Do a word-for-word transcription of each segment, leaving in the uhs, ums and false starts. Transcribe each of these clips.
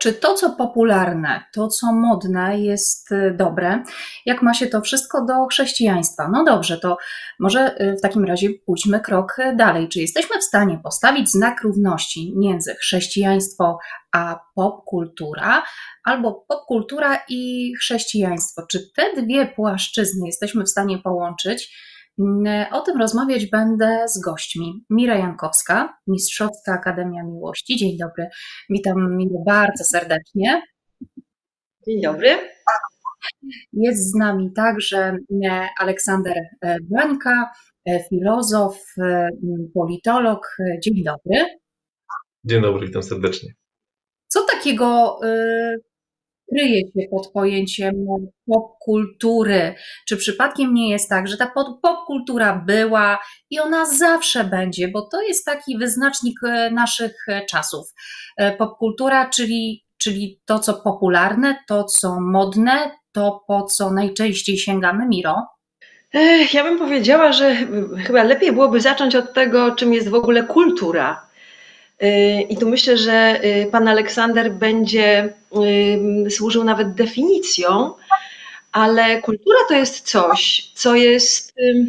Czy to, co popularne, to, co modne, jest y, dobre? Jak ma się to wszystko do chrześcijaństwa? No dobrze, to może y, w takim razie pójdźmy krok y, dalej. Czy jesteśmy w stanie postawić znak równości między chrześcijaństwo a popkultura, albo popkultura i chrześcijaństwo? Czy te dwie płaszczyzny jesteśmy w stanie połączyć? Mm, O tym rozmawiać będę z gośćmi. Mira Jankowska, Mistrzowska Akademia Miłości. Dzień dobry, witam Mirę bardzo serdecznie. Dzień dobry. Jest z nami także e, Aleksander e, Bańka, e, filozof, e, m, politolog. E, Dzień dobry. Dzień dobry, witam serdecznie. Co takiego e, kryje się pod pojęciem popkultury? Czy przypadkiem nie jest tak, że ta pop- popkultura była i ona zawsze będzie, bo to jest taki wyznacznik e, naszych e, czasów. E, Popkultura, czyli, czyli to, co popularne, to, co modne, to, po co najczęściej sięgamy, Miro? Ech, Ja bym powiedziała, że chyba lepiej byłoby zacząć od tego, czym jest w ogóle kultura. Yy, I tu myślę, że yy, pan Aleksander będzie yy, służył nawet definicją, ale kultura to jest coś, co jest, yy,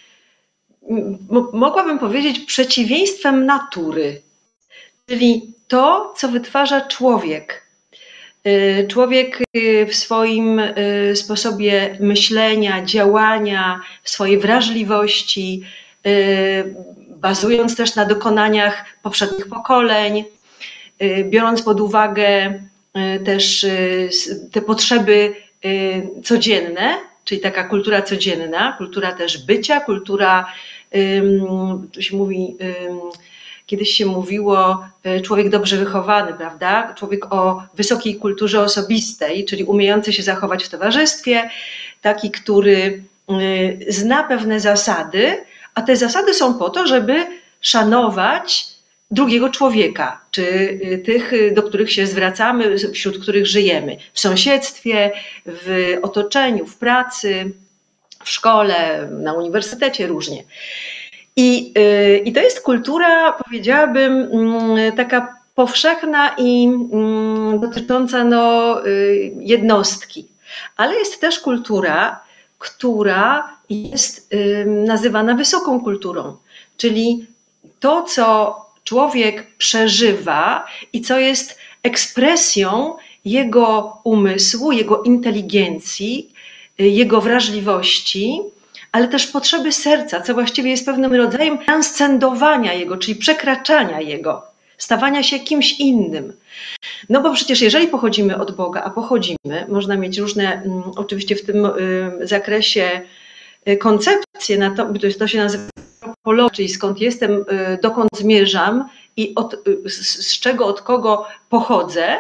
mo- mogłabym powiedzieć, przeciwieństwem natury, czyli to, co wytwarza człowiek. Y, Człowiek y, w swoim y, sposobie myślenia, działania, w swojej wrażliwości, y, bazując też na dokonaniach poprzednich pokoleń, y, biorąc pod uwagę y, też y, s- te potrzeby y, codzienne, czyli taka kultura codzienna, kultura też bycia, kultura, ym, tu się mówi, ym, kiedyś się mówiło, y, człowiek dobrze wychowany, prawda? Człowiek o wysokiej kulturze osobistej, czyli umiejący się zachować w towarzystwie, taki, który y, zna pewne zasady, a te zasady są po to, żeby szanować drugiego człowieka, czy y, tych, y, do których się zwracamy, wśród których żyjemy, w sąsiedztwie, w otoczeniu, w pracy, w szkole, na uniwersytecie, różnie. I, y, I to jest kultura, powiedziałabym, mm, taka powszechna i mm, dotycząca no, y, jednostki. Ale jest też kultura, która jest y, nazywana wysoką kulturą, czyli to, co człowiek przeżywa i co jest ekspresją jego umysłu, jego inteligencji, y, jego wrażliwości, ale też potrzeby serca, co właściwie jest pewnym rodzajem transcendowania jego, czyli przekraczania jego, stawania się kimś innym. No bo przecież jeżeli pochodzimy od Boga, a pochodzimy, można mieć różne, mm, oczywiście w tym y, zakresie y, koncepcje, na to, to, to się nazywa antropologia, czyli skąd jestem, y, dokąd zmierzam i od, y, z, z czego, od kogo pochodzę.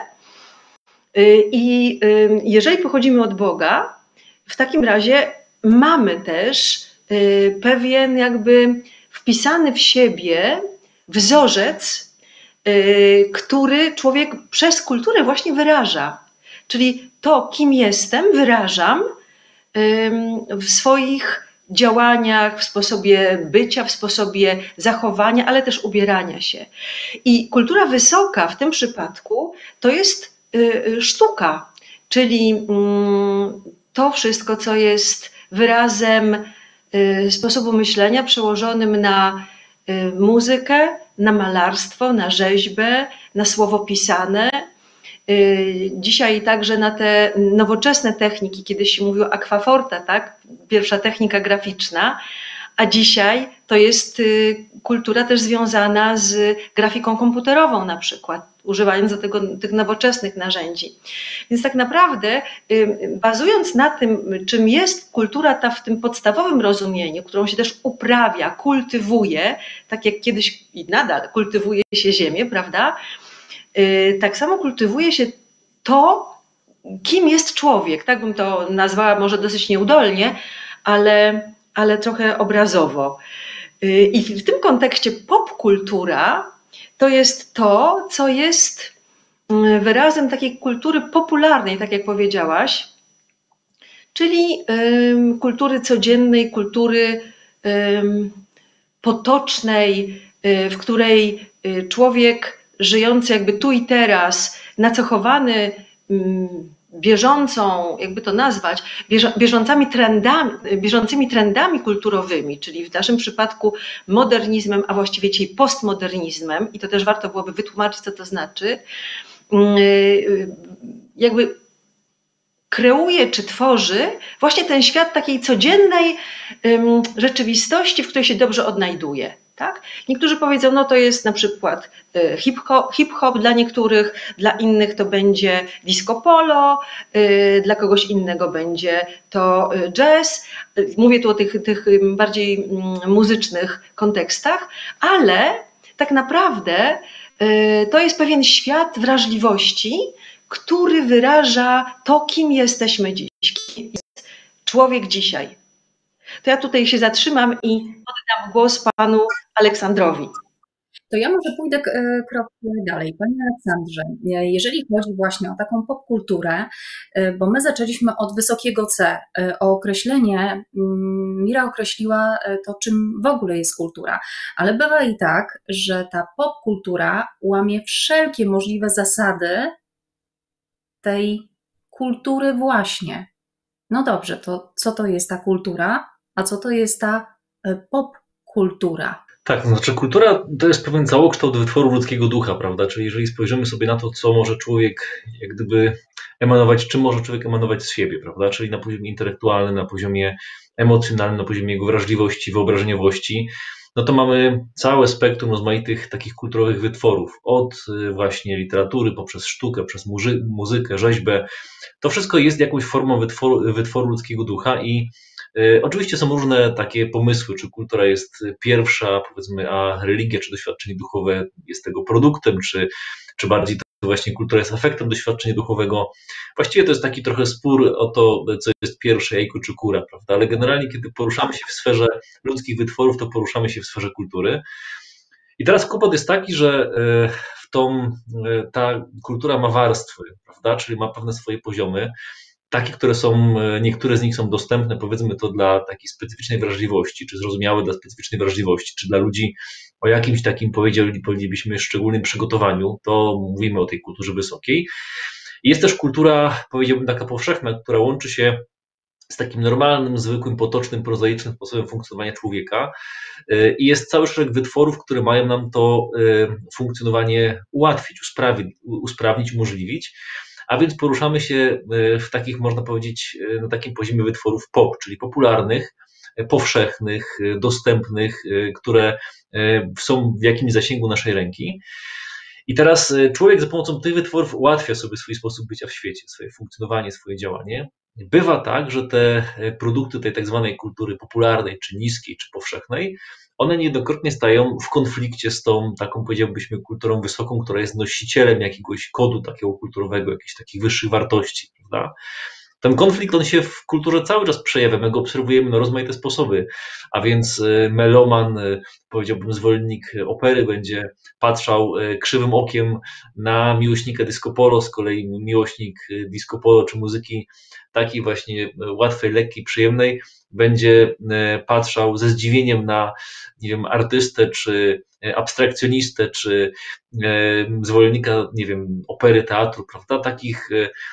Y, I y, jeżeli pochodzimy od Boga, w takim razie mamy też y, pewien jakby wpisany w siebie wzorzec, y, który człowiek przez kulturę właśnie wyraża. Czyli to, kim jestem, wyrażam ym, w swoich działaniach, w sposobie bycia, w sposobie zachowania, ale też ubierania się. I kultura wysoka w tym przypadku to jest y, y, sztuka, czyli mm, to wszystko, co jest wyrazem y, sposobu myślenia przełożonym na y, muzykę, na malarstwo, na rzeźbę, na słowo pisane. Y, Dzisiaj także na te nowoczesne techniki, kiedyś się mówiło aquaforta, tak? Pierwsza technika graficzna, a dzisiaj to jest y, kultura też związana z grafiką komputerową na przykład, używając do tego tych nowoczesnych narzędzi. Więc tak naprawdę y, bazując na tym, czym jest kultura ta w tym podstawowym rozumieniu, którą się też uprawia, kultywuje, tak jak kiedyś i nadal kultywuje się ziemię, prawda? Y, Tak samo kultywuje się to, kim jest człowiek. Tak bym to nazwała może dosyć nieudolnie, ale, ale trochę obrazowo. Y, I w tym kontekście popkultura to jest to, co jest mm, wyrazem takiej kultury popularnej, tak jak powiedziałaś, czyli ym, kultury codziennej, kultury ym, potocznej, y, w której y, człowiek żyjący jakby tu i teraz nacechowany bieżącą, jakby to nazwać, bieżącymi trendami, bieżącymi trendami kulturowymi, czyli w naszym przypadku modernizmem, a właściwie dzisiaj postmodernizmem, i to też warto byłoby wytłumaczyć, co to znaczy, jakby kreuje czy tworzy właśnie ten świat takiej codziennej rzeczywistości, w której się dobrze odnajduje. Tak? Niektórzy powiedzą, no to jest na przykład hip-hop, hip-hop dla niektórych, dla innych to będzie disco polo, dla kogoś innego będzie to jazz. Mówię tu o tych, tych bardziej muzycznych kontekstach, ale tak naprawdę to jest pewien świat wrażliwości, który wyraża to, kim jesteśmy dziś, kim jest człowiek dzisiaj. To ja tutaj się zatrzymam i oddam głos panu Aleksandrowi. To ja może pójdę krok dalej. Panie Aleksandrze, jeżeli chodzi właśnie o taką popkulturę, bo my zaczęliśmy od wysokiego C, o określenie, Mira określiła to, czym w ogóle jest kultura, ale bywa i tak, że ta popkultura łamie wszelkie możliwe zasady tej kultury właśnie. No dobrze, to co to jest ta kultura, a co to jest ta popkultura? Tak, to znaczy kultura to jest pewien całokształt wytworu ludzkiego ducha, prawda? Czyli jeżeli spojrzymy sobie na to, co może człowiek jak gdyby emanować, czym może człowiek emanować z siebie, prawda? Czyli na poziomie intelektualnym, na poziomie emocjonalnym, na poziomie jego wrażliwości, wyobrażeniowości, no to mamy całe spektrum rozmaitych takich kulturowych wytworów, od właśnie literatury, poprzez sztukę, przez muzy- muzykę, rzeźbę. To wszystko jest jakąś formą wytworu, wytworu ludzkiego ducha i y, oczywiście są różne takie pomysły, czy kultura jest pierwsza, powiedzmy, a religia, czy doświadczenie duchowe jest tego produktem, czy, czy bardziej to właśnie kultura jest efektem doświadczenia duchowego. Właściwie to jest taki trochę spór o to, co jest pierwsze, jajko czy kura, prawda? Ale generalnie, kiedy poruszamy się w sferze ludzkich wytworów, to poruszamy się w sferze kultury. I teraz kłopot jest taki, że w tą, ta kultura ma warstwy, prawda? Czyli ma pewne swoje poziomy, takie, które są, niektóre z nich są dostępne, powiedzmy to dla takiej specyficznej wrażliwości, czy zrozumiałe dla specyficznej wrażliwości, czy dla ludzi o jakimś takim, powiedzielibyśmy, szczególnym przygotowaniu, to mówimy o tej kulturze wysokiej. Jest też kultura, powiedziałbym, taka powszechna, która łączy się z takim normalnym, zwykłym, potocznym, prozaicznym sposobem funkcjonowania człowieka i jest cały szereg wytworów, które mają nam to funkcjonowanie ułatwić, usprawnić, usprawnić, umożliwić. A więc poruszamy się w takich, można powiedzieć, na takim poziomie wytworów pop, czyli popularnych, powszechnych, dostępnych, które są w jakimś zasięgu naszej ręki. I teraz człowiek za pomocą tych wytworów ułatwia sobie swój sposób bycia w świecie, swoje funkcjonowanie, swoje działanie. Bywa tak, że te produkty tej tak zwanej kultury popularnej, czy niskiej, czy powszechnej, one niejednokrotnie stają w konflikcie z tą taką, powiedziałbyśmy, kulturą wysoką, która jest nosicielem jakiegoś kodu takiego kulturowego, jakichś takich wyższych wartości, prawda? Ten konflikt, on się w kulturze cały czas przejawia, my go obserwujemy na rozmaite sposoby, a więc meloman, powiedziałbym zwolennik opery, będzie patrzał krzywym okiem na miłośnika disco polo, z kolei miłośnik disco polo czy muzyki takiej właśnie łatwej, lekkiej, przyjemnej będzie patrzał ze zdziwieniem na, nie wiem, artystę, czy abstrakcjonistę, czy zwolennika, nie wiem, opery, teatru, prawda, takich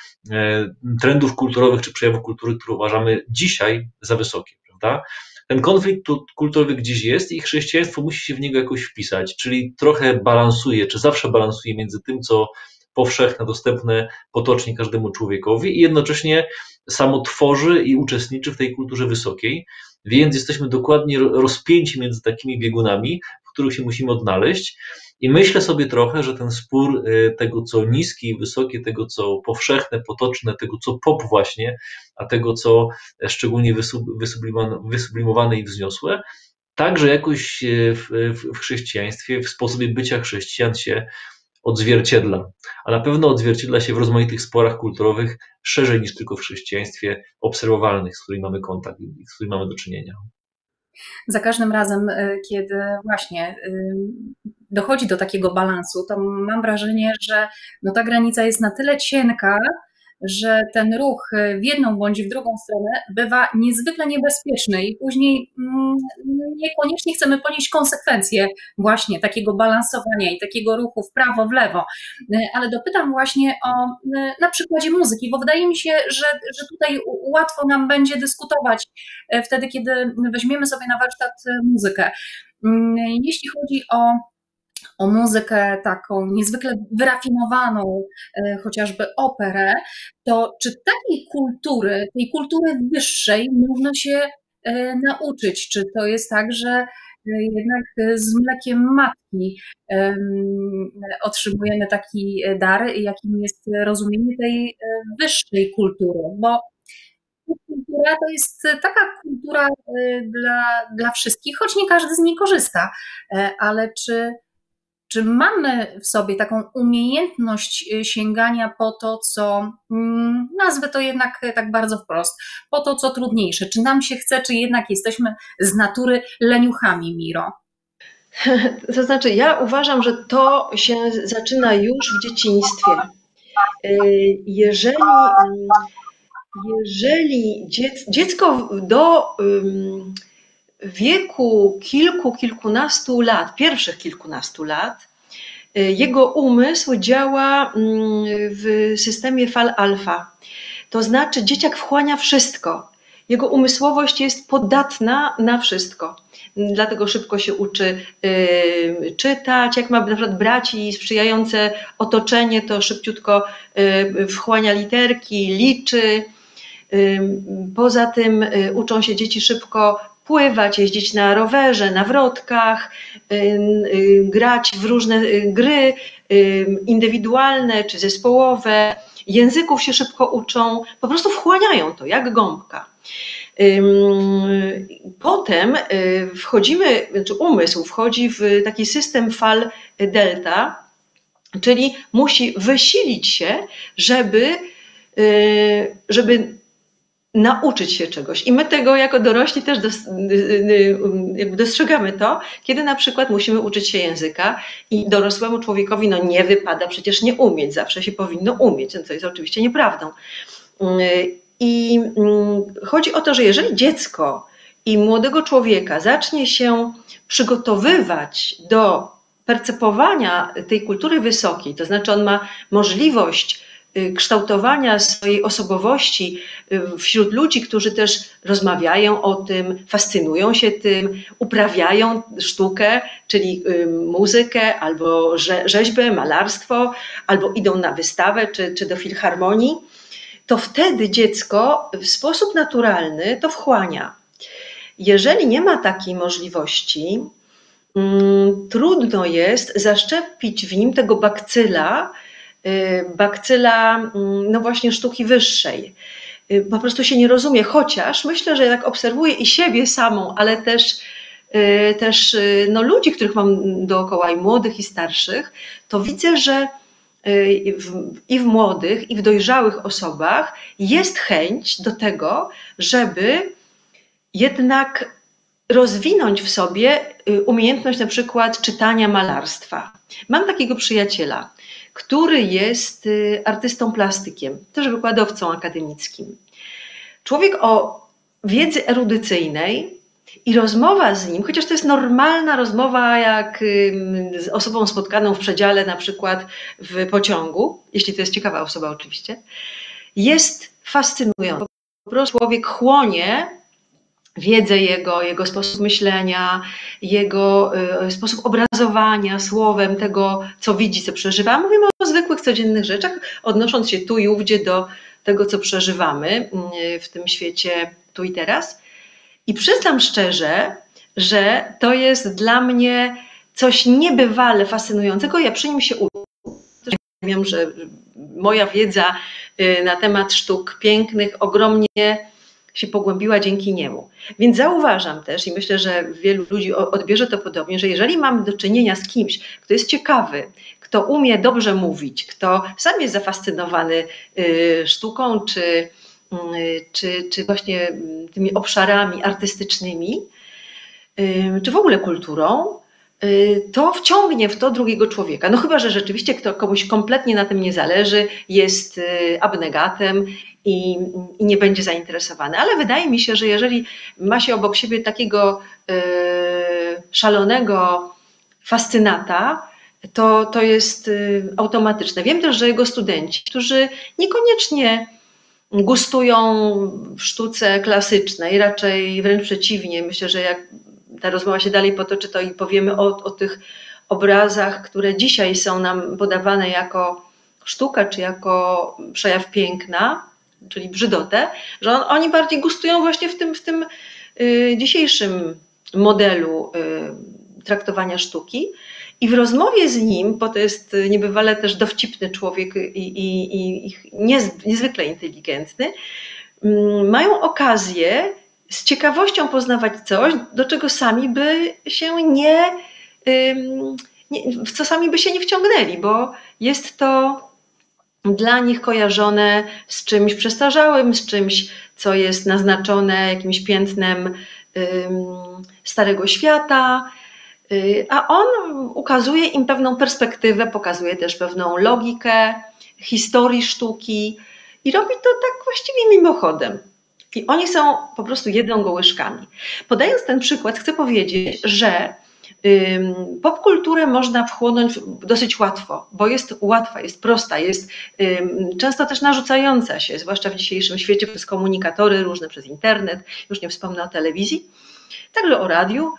trendów kulturowych czy przejawów kultury, które uważamy dzisiaj za wysokie, prawda? Ten konflikt kulturowy gdzieś jest i chrześcijaństwo musi się w niego jakoś wpisać, czyli trochę balansuje, czy zawsze balansuje między tym, co powszechne, dostępne potocznie każdemu człowiekowi i jednocześnie samo tworzy i uczestniczy w tej kulturze wysokiej, więc jesteśmy dokładnie rozpięci między takimi biegunami, w których się musimy odnaleźć. I myślę sobie trochę, że ten spór tego, co niskie i wysokie, tego, co powszechne, potoczne, tego, co pop właśnie, a tego, co szczególnie wysublimowane i wzniosłe, także jakoś w, w chrześcijaństwie, w sposobie bycia chrześcijan się odzwierciedla. A na pewno odzwierciedla się w rozmaitych sporach kulturowych szerzej niż tylko w chrześcijaństwie obserwowalnych, z którymi mamy kontakt i z którymi mamy do czynienia. Za każdym razem, kiedy właśnie dochodzi do takiego balansu, to mam wrażenie, że no ta granica jest na tyle cienka, że ten ruch w jedną bądź w drugą stronę bywa niezwykle niebezpieczny i później mm, niekoniecznie chcemy ponieść konsekwencje właśnie takiego balansowania i takiego ruchu w prawo, w lewo. Ale dopytam właśnie o na przykładzie muzyki, bo wydaje mi się, że, że tutaj łatwo nam będzie dyskutować wtedy, kiedy weźmiemy sobie na warsztat muzykę. Jeśli chodzi o o muzykę taką niezwykle wyrafinowaną, chociażby operę, to czy takiej kultury, tej kultury wyższej można się nauczyć? Czy to jest tak, że jednak z mlekiem matki otrzymujemy taki dar, jakim jest rozumienie tej wyższej kultury? Bo kultura to jest taka kultura dla, dla wszystkich, choć nie każdy z niej korzysta, ale czy Czy mamy w sobie taką umiejętność sięgania po to, co, nazwę to jednak tak bardzo wprost, po to, co trudniejsze? Czy nam się chce, czy jednak jesteśmy z natury leniuchami, Miro? To znaczy, ja uważam, że to się zaczyna już w dzieciństwie. Jeżeli, jeżeli dziecko do wieku kilku, kilkunastu lat, pierwszych kilkunastu lat, jego umysł działa w systemie fal alfa. To znaczy dzieciak wchłania wszystko. Jego umysłowość jest podatna na wszystko. Dlatego szybko się uczy y, czytać. Jak ma na przykład braci sprzyjające otoczenie, to szybciutko y, wchłania literki, liczy. Y, poza tym y, uczą się dzieci szybko pływać, jeździć na rowerze, na wrotkach, y, y, grać w różne y, gry y, indywidualne czy zespołowe. Języków się szybko uczą, po prostu wchłaniają to jak gąbka. Potem wchodzimy, znaczy umysł wchodzi w taki system fal delta, czyli musi wysilić się, żeby, żeby nauczyć się czegoś. I my tego jako dorośli też dos, jakby dostrzegamy to, kiedy na przykład musimy uczyć się języka i dorosłemu człowiekowi no nie wypada przecież nie umieć, zawsze się powinno umieć, co jest oczywiście nieprawdą. I chodzi o to, że jeżeli dziecko i młodego człowieka zacznie się przygotowywać do percepowania tej kultury wysokiej, to znaczy on ma możliwość kształtowania swojej osobowości wśród ludzi, którzy też rozmawiają o tym, fascynują się tym, uprawiają sztukę, czyli muzykę, albo rzeźbę, malarstwo, albo idą na wystawę czy, czy do filharmonii, to wtedy dziecko w sposób naturalny to wchłania. Jeżeli nie ma takiej możliwości, hmm, trudno jest zaszczepić w nim tego bakcyla, bakcyla no właśnie sztuki wyższej. Po prostu się nie rozumie, chociaż myślę, że jak obserwuję i siebie samą, ale też, też no ludzi, których mam dookoła, i młodych, i starszych, to widzę, że i w młodych, i w dojrzałych osobach jest chęć do tego, żeby jednak rozwinąć w sobie umiejętność na przykład czytania, malarstwa. Mam takiego przyjaciela, który jest artystą plastykiem, też wykładowcą akademickim. Człowiek o wiedzy erudycyjnej i rozmowa z nim, chociaż to jest normalna rozmowa jak z osobą spotkaną w przedziale, na przykład w pociągu, jeśli to jest ciekawa osoba oczywiście, jest fascynująca. Po prostu człowiek chłonie wiedzę jego, jego sposób myślenia, jego y, sposób obrazowania słowem tego, co widzi, co przeżywa. Mówimy o zwykłych, codziennych rzeczach, odnosząc się tu i ówdzie do tego, co przeżywamy y, w tym świecie tu i teraz. I przyznam szczerze, że to jest dla mnie coś niebywale fascynującego. Ja przy nim się uczę. Wiem, że moja wiedza y, na temat sztuk pięknych ogromnie się pogłębiła dzięki niemu. Więc zauważam też i myślę, że wielu ludzi odbierze to podobnie, że jeżeli mamy do czynienia z kimś, kto jest ciekawy, kto umie dobrze mówić, kto sam jest zafascynowany sztuką czy, czy, czy właśnie tymi obszarami artystycznymi, czy w ogóle kulturą, to wciągnie w to drugiego człowieka. No chyba że rzeczywiście kto, komuś kompletnie na tym nie zależy, jest abnegatem i, i nie będzie zainteresowany. Ale wydaje mi się, że jeżeli ma się obok siebie takiego y, szalonego fascynata, to, to jest y, automatyczne. Wiem też, że jego studenci, którzy niekoniecznie gustują w sztuce klasycznej, raczej wręcz przeciwnie. Myślę, że jak ta rozmowa się dalej potoczy, to i powiemy o, o tych obrazach, które dzisiaj są nam podawane jako sztuka, czy jako przejaw piękna, czyli brzydotę, że on, oni bardziej gustują właśnie w tym, w tym y, dzisiejszym modelu y, traktowania sztuki. I w rozmowie z nim, bo to jest niebywale też dowcipny człowiek i, i, i niezwykle inteligentny, mają okazję z ciekawością poznawać coś, do czego sami by się nie, nie, w co sami by się nie wciągnęli, bo jest to dla nich kojarzone z czymś przestarzałym, z czymś, co jest naznaczone jakimś piętnem Starego Świata, a on ukazuje im pewną perspektywę, pokazuje też pewną logikę historii sztuki i robi to tak właściwie mimochodem. I oni są po prostu jedną łyżkami. Podając ten przykład, chcę powiedzieć, że popkulturę można wchłonąć dosyć łatwo, bo jest łatwa, jest prosta, jest często też narzucająca się, zwłaszcza w dzisiejszym świecie przez komunikatory różne, przez internet, już nie wspomnę o telewizji, także o radiu.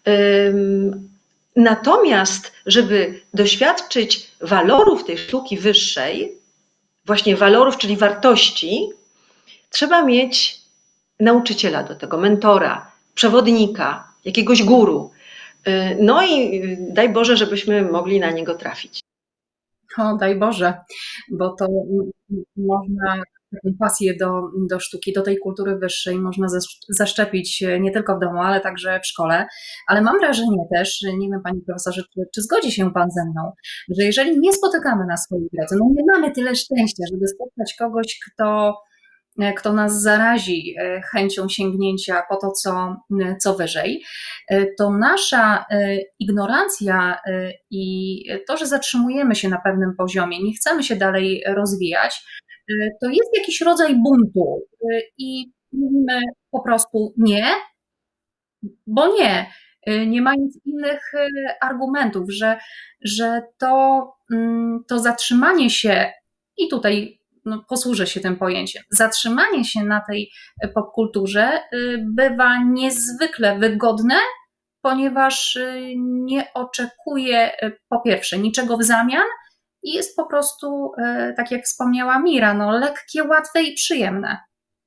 Natomiast, żeby doświadczyć walorów tej sztuki wyższej, właśnie walorów, czyli wartości, trzeba mieć nauczyciela do tego, mentora, przewodnika, jakiegoś guru. No i daj Boże, żebyśmy mogli na niego trafić. O, daj Boże, bo to można taką pasję do, do sztuki, do tej kultury wyższej można zaszczepić nie tylko w domu, ale także w szkole. Ale mam wrażenie też, nie wiem Panie Profesorze, czy, czy zgodzi się Pan ze mną, że jeżeli nie spotykamy na swojej drodze, no nie mamy tyle szczęścia, żeby spotkać kogoś, kto kto nas zarazi chęcią sięgnięcia po to, co, co wyżej, to nasza ignorancja i to, że zatrzymujemy się na pewnym poziomie, nie chcemy się dalej rozwijać, to jest jakiś rodzaj buntu i mówimy po prostu nie, bo nie, nie mając innych argumentów, że, że to, to zatrzymanie się i tutaj no, posłużę się tym pojęciem. Zatrzymanie się na tej popkulturze bywa niezwykle wygodne, ponieważ nie oczekuje po pierwsze niczego w zamian i jest po prostu, tak jak wspomniała Mira, no, lekkie, łatwe i przyjemne.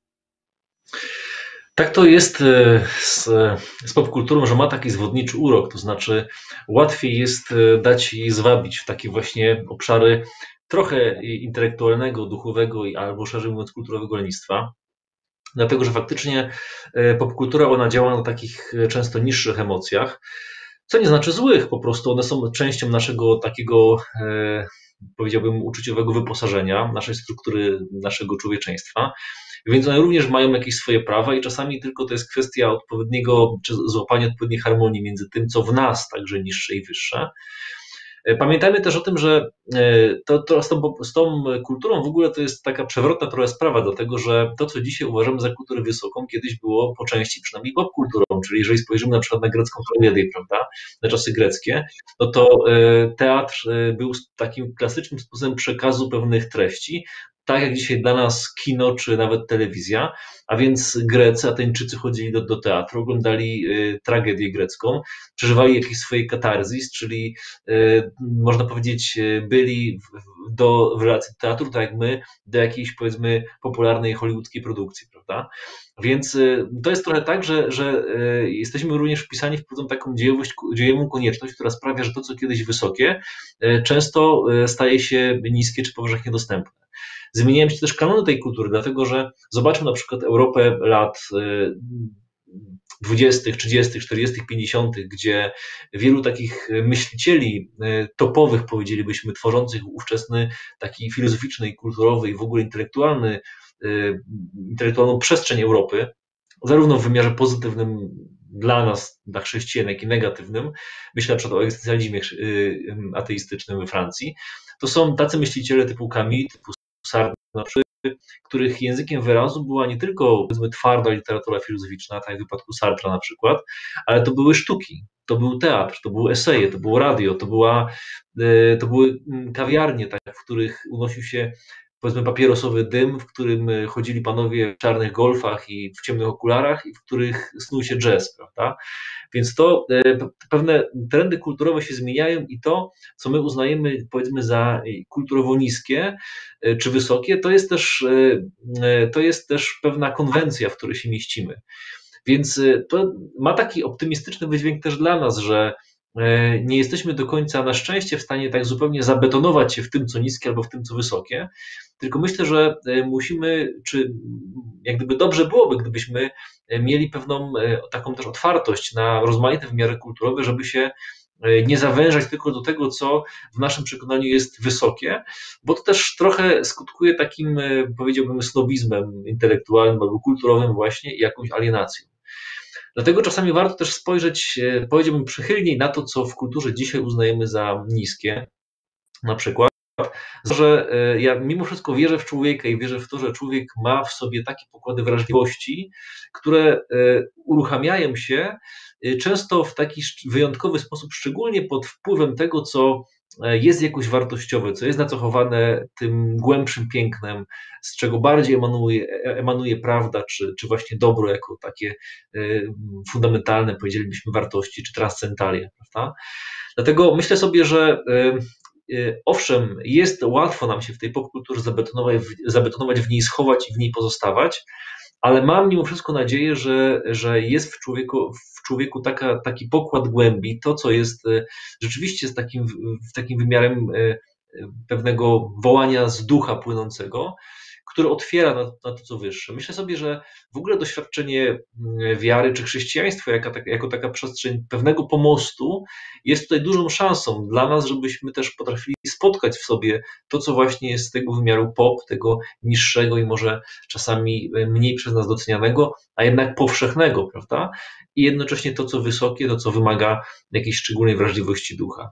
Tak to jest z, z popkulturą, że ma taki zwodniczy urok, to znaczy łatwiej jest dać jej zwabić w takie właśnie obszary trochę intelektualnego, duchowego albo szerzej mówiąc kulturowego lenistwa, dlatego że faktycznie popkultura ona działa na takich często niższych emocjach, co nie znaczy złych, po prostu one są częścią naszego takiego, powiedziałbym, uczuciowego wyposażenia, naszej struktury, naszego człowieczeństwa, więc one również mają jakieś swoje prawa i czasami tylko to jest kwestia odpowiedniego, czy złapania odpowiedniej harmonii między tym, co w nas, także niższe i wyższe. Pamiętajmy też o tym, że to, to z, tą, z tą kulturą w ogóle to jest taka przewrotna trochę sprawa, dlatego że to, co dzisiaj uważamy za kulturę wysoką, kiedyś było po części przynajmniej popkulturą, czyli jeżeli spojrzymy na przykład na grecką tragedię, prawda, na czasy greckie, no to teatr był takim klasycznym sposobem przekazu pewnych treści, tak jak dzisiaj dla nas kino czy nawet telewizja, a więc Grecy, Ateńczycy chodzili do, do teatru, oglądali y, tragedię grecką, przeżywali jakieś swoje katarzis, czyli y, można powiedzieć byli w, do, w relacji do teatru, tak jak my, do jakiejś powiedzmy popularnej hollywoodzkiej produkcji, prawda? Więc y, to jest trochę tak, że, że y, jesteśmy również wpisani w pewną taką dziejowość, dziejową konieczność, która sprawia, że to, co kiedyś wysokie, y, często y, staje się niskie czy powszechnie dostępne. Zmieniają się też kanony tej kultury, dlatego że zobaczmy na przykład Europę lat dwudziestych, trzydziestych, czterdziestych, pięćdziesiątych, gdzie wielu takich myślicieli topowych, powiedzielibyśmy, tworzących ówczesny taki filozoficzny i kulturowy i w ogóle intelektualny, intelektualną przestrzeń Europy, zarówno w wymiarze pozytywnym, dla nas, dla chrześcijanek i negatywnym, myślę na przykład o egzystencjalizmie ateistycznym we Francji, to są tacy myśliciele typu Camus, typu Sartre, których językiem wyrazu była nie tylko, powiedzmy, twarda literatura filozoficzna, tak jak w wypadku Sartra na przykład, ale to były sztuki, to był teatr, to były eseje, to było radio, to, była, to były kawiarnie, tak, w których unosił się, powiedzmy, papierosowy dym, w którym chodzili panowie w czarnych golfach i w ciemnych okularach i w których snuł się jazz, prawda? Więc to pewne trendy kulturowe się zmieniają i to, co my uznajemy, powiedzmy, za kulturowo niskie czy wysokie, to jest też, to jest też pewna konwencja, w której się mieścimy. Więc to ma taki optymistyczny wydźwięk też dla nas, że nie jesteśmy do końca na szczęście w stanie tak zupełnie zabetonować się w tym, co niskie albo w tym, co wysokie, tylko myślę, że musimy, czy jak gdyby dobrze byłoby, gdybyśmy mieli pewną taką też otwartość na rozmaite wymiary kulturowe, żeby się nie zawężać tylko do tego, co w naszym przekonaniu jest wysokie, bo to też trochę skutkuje takim, powiedziałbym, snobizmem intelektualnym albo kulturowym właśnie i jakąś alienacją. Dlatego czasami warto też spojrzeć, powiedziałbym, przychylniej na to, co w kulturze dzisiaj uznajemy za niskie. Na przykład, że ja mimo wszystko wierzę w człowieka i wierzę w to, że człowiek ma w sobie takie pokłady wrażliwości, które uruchamiają się często w taki wyjątkowy sposób, szczególnie pod wpływem tego, co jest jakoś wartościowe, co jest nacechowane tym głębszym pięknem, z czego bardziej emanuje, emanuje prawda, czy, czy właśnie dobro jako takie fundamentalne, powiedzielibyśmy, wartości, czy transcendalia, prawda? Dlatego myślę sobie, że owszem, jest łatwo nam się w tej popkulturze zabetonować, zabetonować, w niej schować i w niej pozostawać, ale mam mimo wszystko nadzieję, że, że jest w człowieku, w człowieku taka, taki pokład głębi, to co jest rzeczywiście z takim, takim wymiarem pewnego wołania z ducha płynącego, który otwiera na, na to, co wyższe. Myślę sobie, że w ogóle doświadczenie wiary czy chrześcijaństwo jako, jako taka przestrzeń pewnego pomostu jest tutaj dużą szansą dla nas, żebyśmy też potrafili spotkać w sobie to, co właśnie jest z tego wymiaru pop, tego niższego i może czasami mniej przez nas docenianego, a jednak powszechnego, prawda? I jednocześnie to, co wysokie, to, co wymaga jakiejś szczególnej wrażliwości ducha.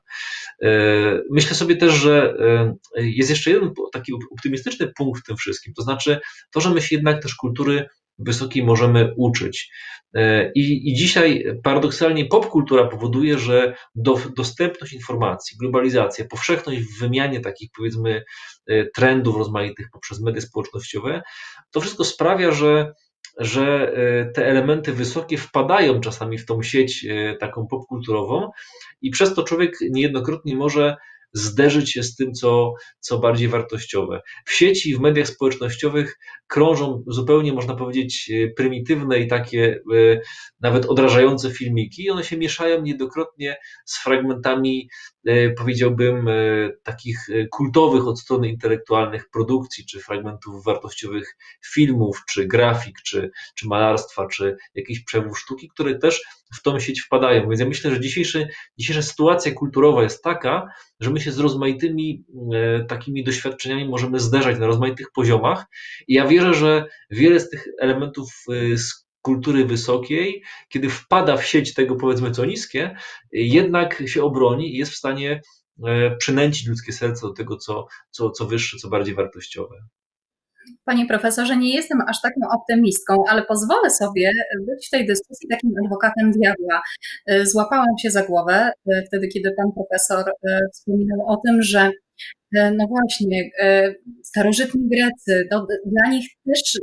Myślę sobie też, że jest jeszcze jeden taki optymistyczny punkt w tym wszystkim, to znaczy to, że my się jednak też kultury wysokiej możemy uczyć. I, i dzisiaj paradoksalnie popkultura powoduje, że do, dostępność informacji, globalizacja, powszechność w wymianie takich, powiedzmy, trendów rozmaitych poprzez media społecznościowe, to wszystko sprawia, że że te elementy wysokie wpadają czasami w tą sieć taką popkulturową i przez to człowiek niejednokrotnie może zderzyć się z tym, co, co bardziej wartościowe. W sieci, w mediach społecznościowych krążą zupełnie, można powiedzieć, prymitywne i takie nawet odrażające filmiki i one się mieszają niejednokrotnie z fragmentami, powiedziałbym, takich kultowych od strony intelektualnych produkcji, czy fragmentów wartościowych filmów, czy grafik, czy, czy malarstwa, czy jakichś przejawów sztuki, które też w tą sieć wpadają. Więc ja myślę, że dzisiejszy, dzisiejsza sytuacja kulturowa jest taka, że my się z rozmaitymi e, takimi doświadczeniami możemy zderzać na rozmaitych poziomach i ja wierzę, że wiele z tych elementów e, z kultury wysokiej, kiedy wpada w sieć tego, powiedzmy, co niskie, jednak się obroni i jest w stanie e, przynęcić ludzkie serce do tego, co, co, co wyższe, co bardziej wartościowe. Panie profesorze, nie jestem aż taką optymistką, ale pozwolę sobie być w tej dyskusji takim adwokatem diabła. Złapałam się za głowę wtedy, kiedy pan profesor wspominał o tym, że no właśnie, starożytni Grecy, to dla nich też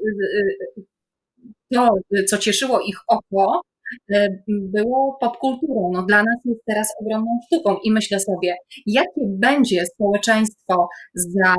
to, co cieszyło ich oko, było popkulturą. No dla nas jest teraz ogromną sztuką i myślę sobie, jakie będzie społeczeństwo za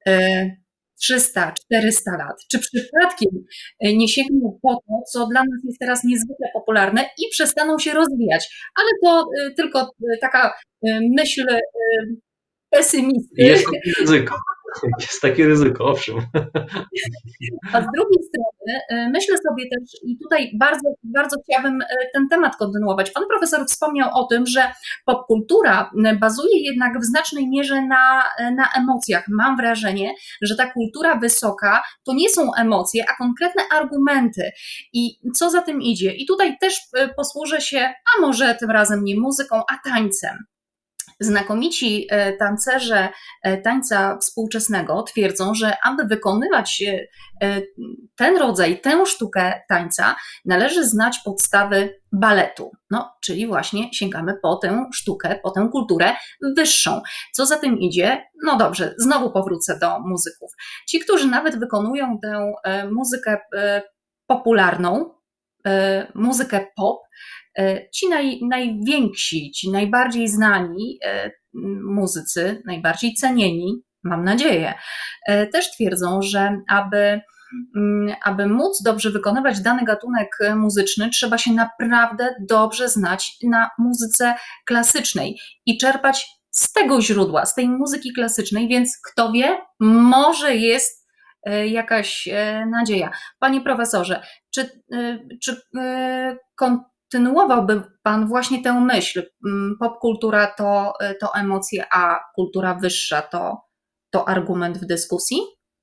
trzysta czterysta lat, czy przypadkiem nie sięgną po to, co dla nas jest teraz niezwykle popularne i przestaną się rozwijać. Ale to tylko taka myśl pesymisty. Jest to ryzyko. Jest takie ryzyko, owszem. A z drugiej strony myślę sobie też, i tutaj bardzo, bardzo chciałabym ten temat kontynuować. Pan profesor wspomniał o tym, że popkultura bazuje jednak w znacznej mierze na, na emocjach. Mam wrażenie, że ta kultura wysoka to nie są emocje, a konkretne argumenty. I co za tym idzie? I tutaj też posłużę się, a może tym razem nie muzyką, a tańcem. Znakomici tancerze tańca współczesnego twierdzą, że aby wykonywać ten rodzaj, tę sztukę tańca, należy znać podstawy baletu, no, czyli właśnie sięgamy po tę sztukę, po tę kulturę wyższą. Co za tym idzie? No dobrze, znowu powrócę do muzyków. Ci, którzy nawet wykonują tę muzykę popularną, muzykę pop, ci naj, najwięksi, ci najbardziej znani muzycy, najbardziej cenieni, mam nadzieję, też twierdzą, że aby, aby móc dobrze wykonywać dany gatunek muzyczny, trzeba się naprawdę dobrze znać na muzyce klasycznej i czerpać z tego źródła, z tej muzyki klasycznej, więc kto wie, może jest jakaś nadzieja. Panie profesorze, czy, czy kontynuowałby Pan właśnie tę myśl? Popkultura to, to emocje, a kultura wyższa to, to argument w dyskusji?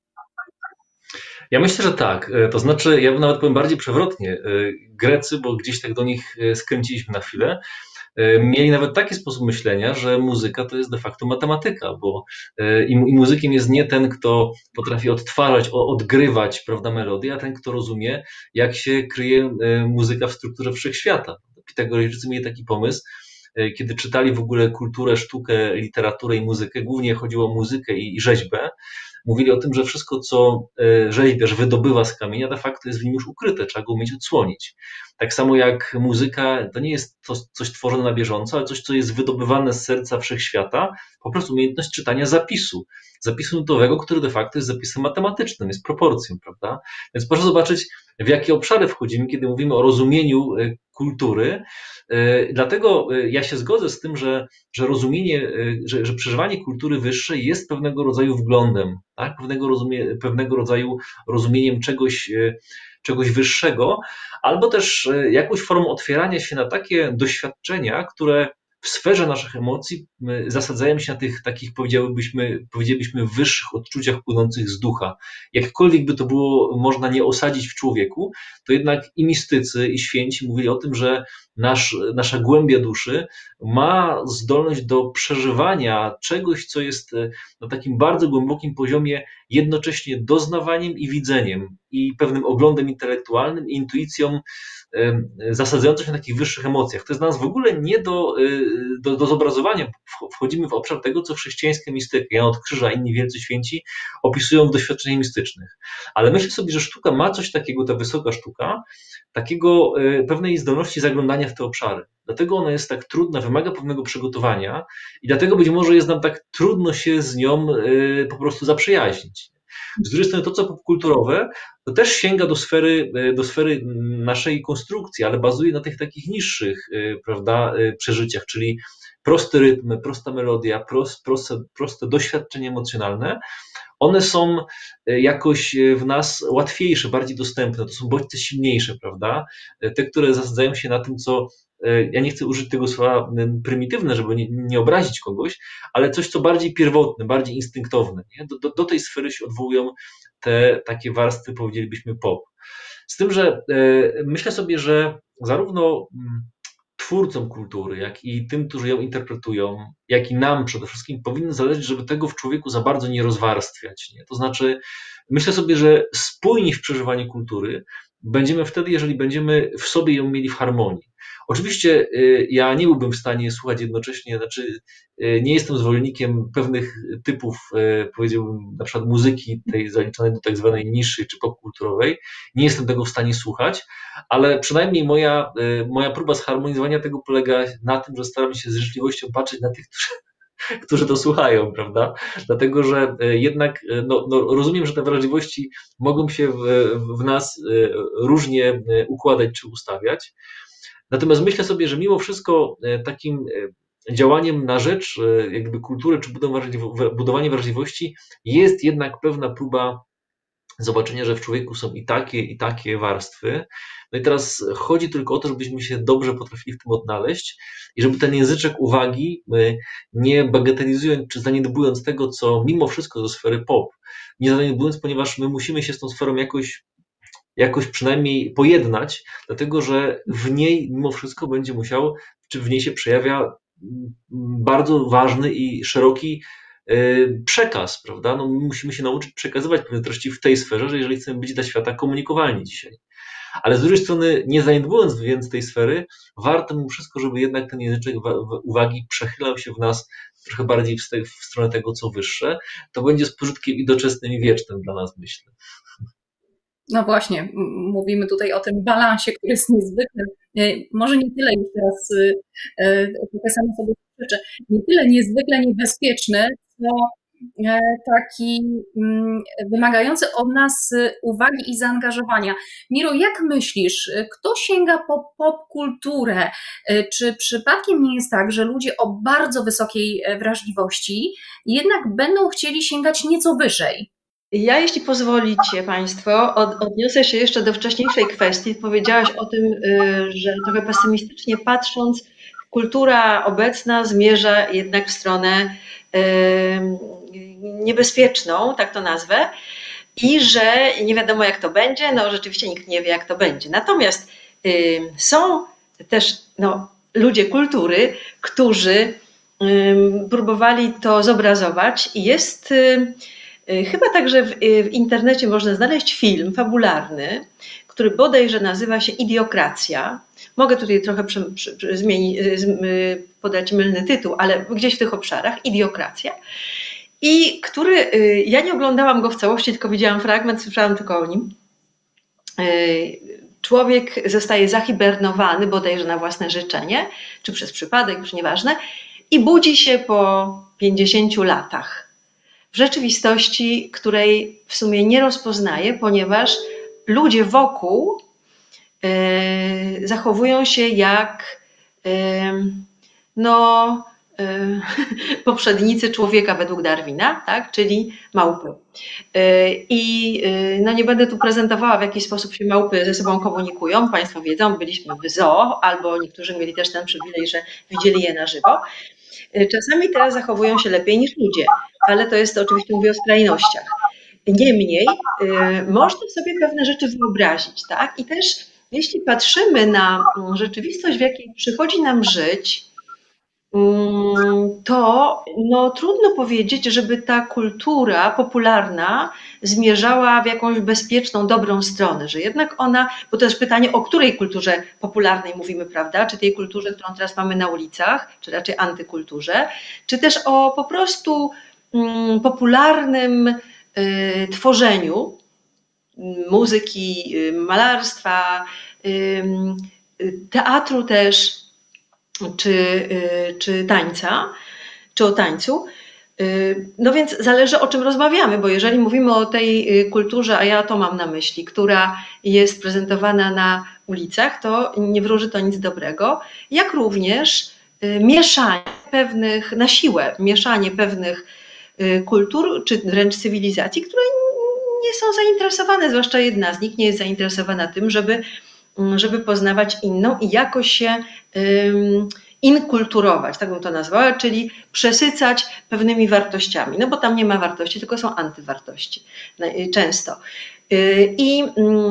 Ja myślę, że tak. To znaczy, ja bym nawet powiem bardziej przewrotnie. Grecy, bo gdzieś tak do nich skręciliśmy na chwilę, mieli nawet taki sposób myślenia, że muzyka to jest de facto matematyka, bo i, i muzykiem jest nie ten, kto potrafi odtwarzać, odgrywać, prawda, melodię, a ten, kto rozumie, jak się kryje muzyka w strukturze wszechświata. Pitagorejczycy mieli taki pomysł, kiedy czytali w ogóle kulturę, sztukę, literaturę i muzykę, głównie chodziło o muzykę i rzeźbę, mówili o tym, że wszystko, co rzeźbiarz wydobywa z kamienia, de facto jest w nim już ukryte, trzeba go umieć odsłonić. Tak samo jak muzyka, to nie jest to coś tworzone na bieżąco, ale coś, co jest wydobywane z serca wszechświata, po prostu umiejętność czytania zapisu. Zapisu nutowego, który de facto jest zapisem matematycznym, jest proporcją, prawda? Więc proszę zobaczyć, w jakie obszary wchodzimy, kiedy mówimy o rozumieniu kultury. Dlatego ja się zgodzę z tym, że, że rozumienie, że, że przeżywanie kultury wyższej jest pewnego rodzaju wglądem, tak? pewnego, rozumie, pewnego rodzaju rozumieniem czegoś, czegoś wyższego, albo też jakąś formą otwierania się na takie doświadczenia, które w sferze naszych emocji zasadzają się na tych takich, powiedzielibyśmy, powiedzielibyśmy wyższych odczuciach płynących z ducha. Jakkolwiek by to było można nie osadzić w człowieku, to jednak i mistycy, i święci mówili o tym, że nasz, nasza głębia duszy ma zdolność do przeżywania czegoś, co jest na takim bardzo głębokim poziomie jednocześnie doznawaniem i widzeniem, i pewnym oglądem intelektualnym, i intuicją zasadzającą się na takich wyższych emocjach. To jest dla nas w ogóle nie do, do, do zobrazowania. Wchodzimy w obszar tego, co chrześcijańska mistyka, Jan od Krzyża, inni wielcy święci opisują w doświadczeniach mistycznych. Ale myślę sobie, że sztuka ma coś takiego, ta wysoka sztuka, takiego pewnej zdolności zaglądania w te obszary. Dlatego ona jest tak trudna, wymaga pewnego przygotowania i dlatego być może jest nam tak trudno się z nią po prostu zaprzyjaźnić. Z drugiej strony to, co popkulturowe, to też sięga do sfery, do sfery naszej konstrukcji, ale bazuje na tych takich niższych, prawda, przeżyciach, czyli prosty rytm, prosta melodia, prost, proste, proste doświadczenie emocjonalne. One są jakoś w nas łatwiejsze, bardziej dostępne, to są bodźce silniejsze, prawda? Te, które zasadzają się na tym, co, ja nie chcę użyć tego słowa prymitywne, żeby nie, nie obrazić kogoś, ale coś, co bardziej pierwotne, bardziej instynktowne. Nie? Do, do, do tej sfery się odwołują te takie warstwy, powiedzielibyśmy, pop. Z tym, że y, myślę sobie, że zarówno twórcom kultury, jak i tym, którzy ją interpretują, jak i nam przede wszystkim powinno zależeć, żeby tego w człowieku za bardzo nie rozwarstwiać. Nie? To znaczy, myślę sobie, że spójni w przeżywaniu kultury będziemy wtedy, jeżeli będziemy w sobie ją mieli w harmonii. Oczywiście ja nie byłbym w stanie słuchać jednocześnie, znaczy nie jestem zwolennikiem pewnych typów, powiedziałbym, na przykład muzyki tej zaliczonej do tak zwanej niższej czy popkulturowej. Nie jestem tego w stanie słuchać, ale przynajmniej moja, moja próba zharmonizowania tego polega na tym, że staram się z życzliwością patrzeć na tych, którzy którzy to słuchają, prawda? Dlatego, że jednak no, no, rozumiem, że te wrażliwości mogą się w, w nas różnie układać czy ustawiać. Natomiast myślę sobie, że mimo wszystko takim działaniem na rzecz jakby kultury czy budowanie wrażliwości jest jednak pewna próba zobaczenia, że w człowieku są i takie, i takie warstwy. No i teraz chodzi tylko o to, żebyśmy się dobrze potrafili w tym odnaleźć i żeby ten języczek uwagi, nie bagatelizując czy zaniedbując tego, co mimo wszystko do sfery pop, nie zaniedbując, ponieważ my musimy się z tą sferą jakoś, jakoś przynajmniej pojednać, dlatego że w niej mimo wszystko będzie musiał, czy w niej się przejawia bardzo ważny i szeroki przekaz, prawda? No, my musimy się nauczyć przekazywać pewne treści w tej sferze, że jeżeli chcemy być dla świata komunikowalni dzisiaj. Ale z drugiej strony, nie zaniedbując więc tej sfery, warto mimo wszystko, żeby jednak ten języczek uwagi przechylał się w nas trochę bardziej w, te, w stronę tego, co wyższe. To będzie z pożytkiem i doczesnym i wiecznym dla nas, myślę. No właśnie, mówimy tutaj o tym balansie, który jest niezwykle, może nie tyle już teraz, trochę samo sobie przeczę, nie tyle niezwykle niebezpieczny, co taki wymagający od nas uwagi i zaangażowania. Miro, jak myślisz, kto sięga po popkulturę? Czy przypadkiem nie jest tak, że ludzie o bardzo wysokiej wrażliwości jednak będą chcieli sięgać nieco wyżej? Ja, jeśli pozwolicie Państwo, od, odniosę się jeszcze do wcześniejszej kwestii. Powiedziałaś o tym, że trochę pesymistycznie patrząc, kultura obecna zmierza jednak w stronę niebezpieczną, tak to nazwę, i że nie wiadomo jak to będzie, no rzeczywiście nikt nie wie jak to będzie. Natomiast są też no, ludzie kultury, którzy próbowali to zobrazować i jest chyba także w, w internecie można znaleźć film fabularny, który bodajże nazywa się Idiokracja. Mogę tutaj trochę przy, przy, zmienić, podać mylny tytuł, ale gdzieś w tych obszarach, Idiokracja. I który, ja nie oglądałam go w całości, tylko widziałam fragment, słyszałam tylko o nim. Człowiek zostaje zahibernowany, bodajże na własne życzenie, czy przez przypadek, już nieważne, i budzi się po pięćdziesięciu latach. W rzeczywistości, której w sumie nie rozpoznaje, ponieważ ludzie wokół y, zachowują się jak y, no, y, poprzednicy człowieka według Darwina, tak? Czyli małpy. Y, I y, no nie będę tu prezentowała, w jaki sposób się małpy ze sobą komunikują. Państwo wiedzą, byliśmy w zoo, albo niektórzy mieli też ten przywilej, że widzieli je na żywo. Czasami teraz zachowują się lepiej niż ludzie, ale to jest oczywiście, mówię o skrajnościach. Niemniej y, można sobie pewne rzeczy wyobrazić, tak? I też jeśli patrzymy na rzeczywistość, w jakiej przychodzi nam żyć, y, to no, trudno powiedzieć, żeby ta kultura popularna zmierzała w jakąś bezpieczną, dobrą stronę, że jednak ona, bo to jest pytanie, o której kulturze popularnej mówimy, prawda? Czy tej kulturze, którą teraz mamy na ulicach, czy raczej antykulturze, czy też o po prostu y, popularnym y, tworzeniu muzyki, y, malarstwa, y, y, teatru też, czy, y, czy tańca, czy o tańcu. No więc zależy, o czym rozmawiamy, bo jeżeli mówimy o tej kulturze, a ja to mam na myśli, która jest prezentowana na ulicach, to nie wróży to nic dobrego, jak również mieszanie pewnych, na siłę, mieszanie pewnych kultur, czy wręcz cywilizacji, które nie są zainteresowane, zwłaszcza jedna z nich nie jest zainteresowana tym, żeby, żeby poznawać inną i jakoś się um, inkulturować, tak bym to nazwała, czyli przesycać pewnymi wartościami, no bo tam nie ma wartości, tylko są antywartości często. I,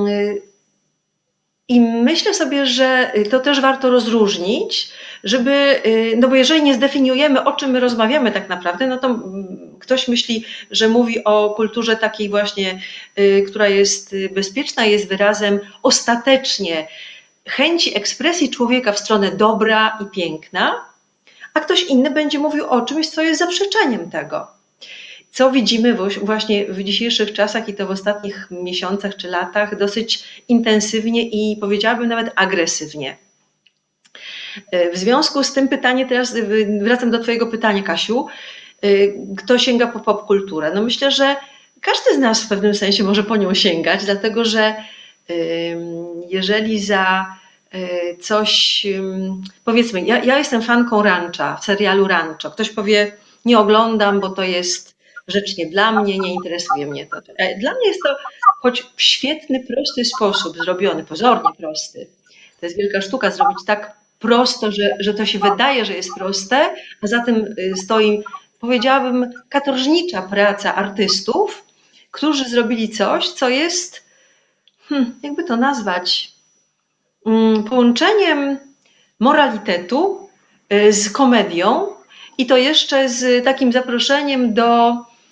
i myślę sobie, że to też warto rozróżnić, żeby, no bo jeżeli nie zdefiniujemy, o czym my rozmawiamy tak naprawdę, no to ktoś myśli, że mówi o kulturze takiej właśnie, która jest bezpieczna, jest wyrazem ostatecznie chęci ekspresji człowieka w stronę dobra i piękna, a ktoś inny będzie mówił o czymś, co jest zaprzeczeniem tego. Co widzimy właśnie w dzisiejszych czasach i to w ostatnich miesiącach czy latach dosyć intensywnie i powiedziałabym nawet agresywnie. W związku z tym pytanie, teraz wracam do Twojego pytania, Kasiu, kto sięga po popkulturę? No myślę, że każdy z nas w pewnym sensie może po nią sięgać, dlatego że jeżeli za coś, powiedzmy, ja, ja jestem fanką Rancha, serialu Rancho. Ktoś powie, nie oglądam, bo to jest rzecz nie dla mnie, nie interesuje mnie to. Dla mnie jest to choć w świetny, prosty sposób zrobiony, pozornie prosty. To jest wielka sztuka zrobić tak prosto, że, że to się wydaje, że jest proste, a za tym stoi, powiedziałabym, katorżnicza praca artystów, którzy zrobili coś, co jest, hmm, jakby to nazwać, połączeniem moralitetu z komedią i to jeszcze z takim zaproszeniem do,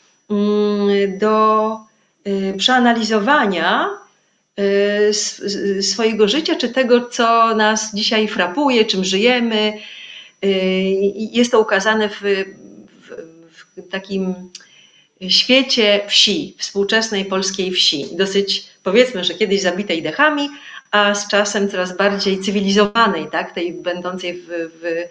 do przeanalizowania swojego życia, czy tego, co nas dzisiaj frapuje, czym żyjemy. Jest to ukazane w, w, w takim świecie wsi, współczesnej polskiej wsi. Dosyć, powiedzmy, że kiedyś zabitej dechami, a z czasem coraz bardziej cywilizowanej, tak? Tej będącej w, w,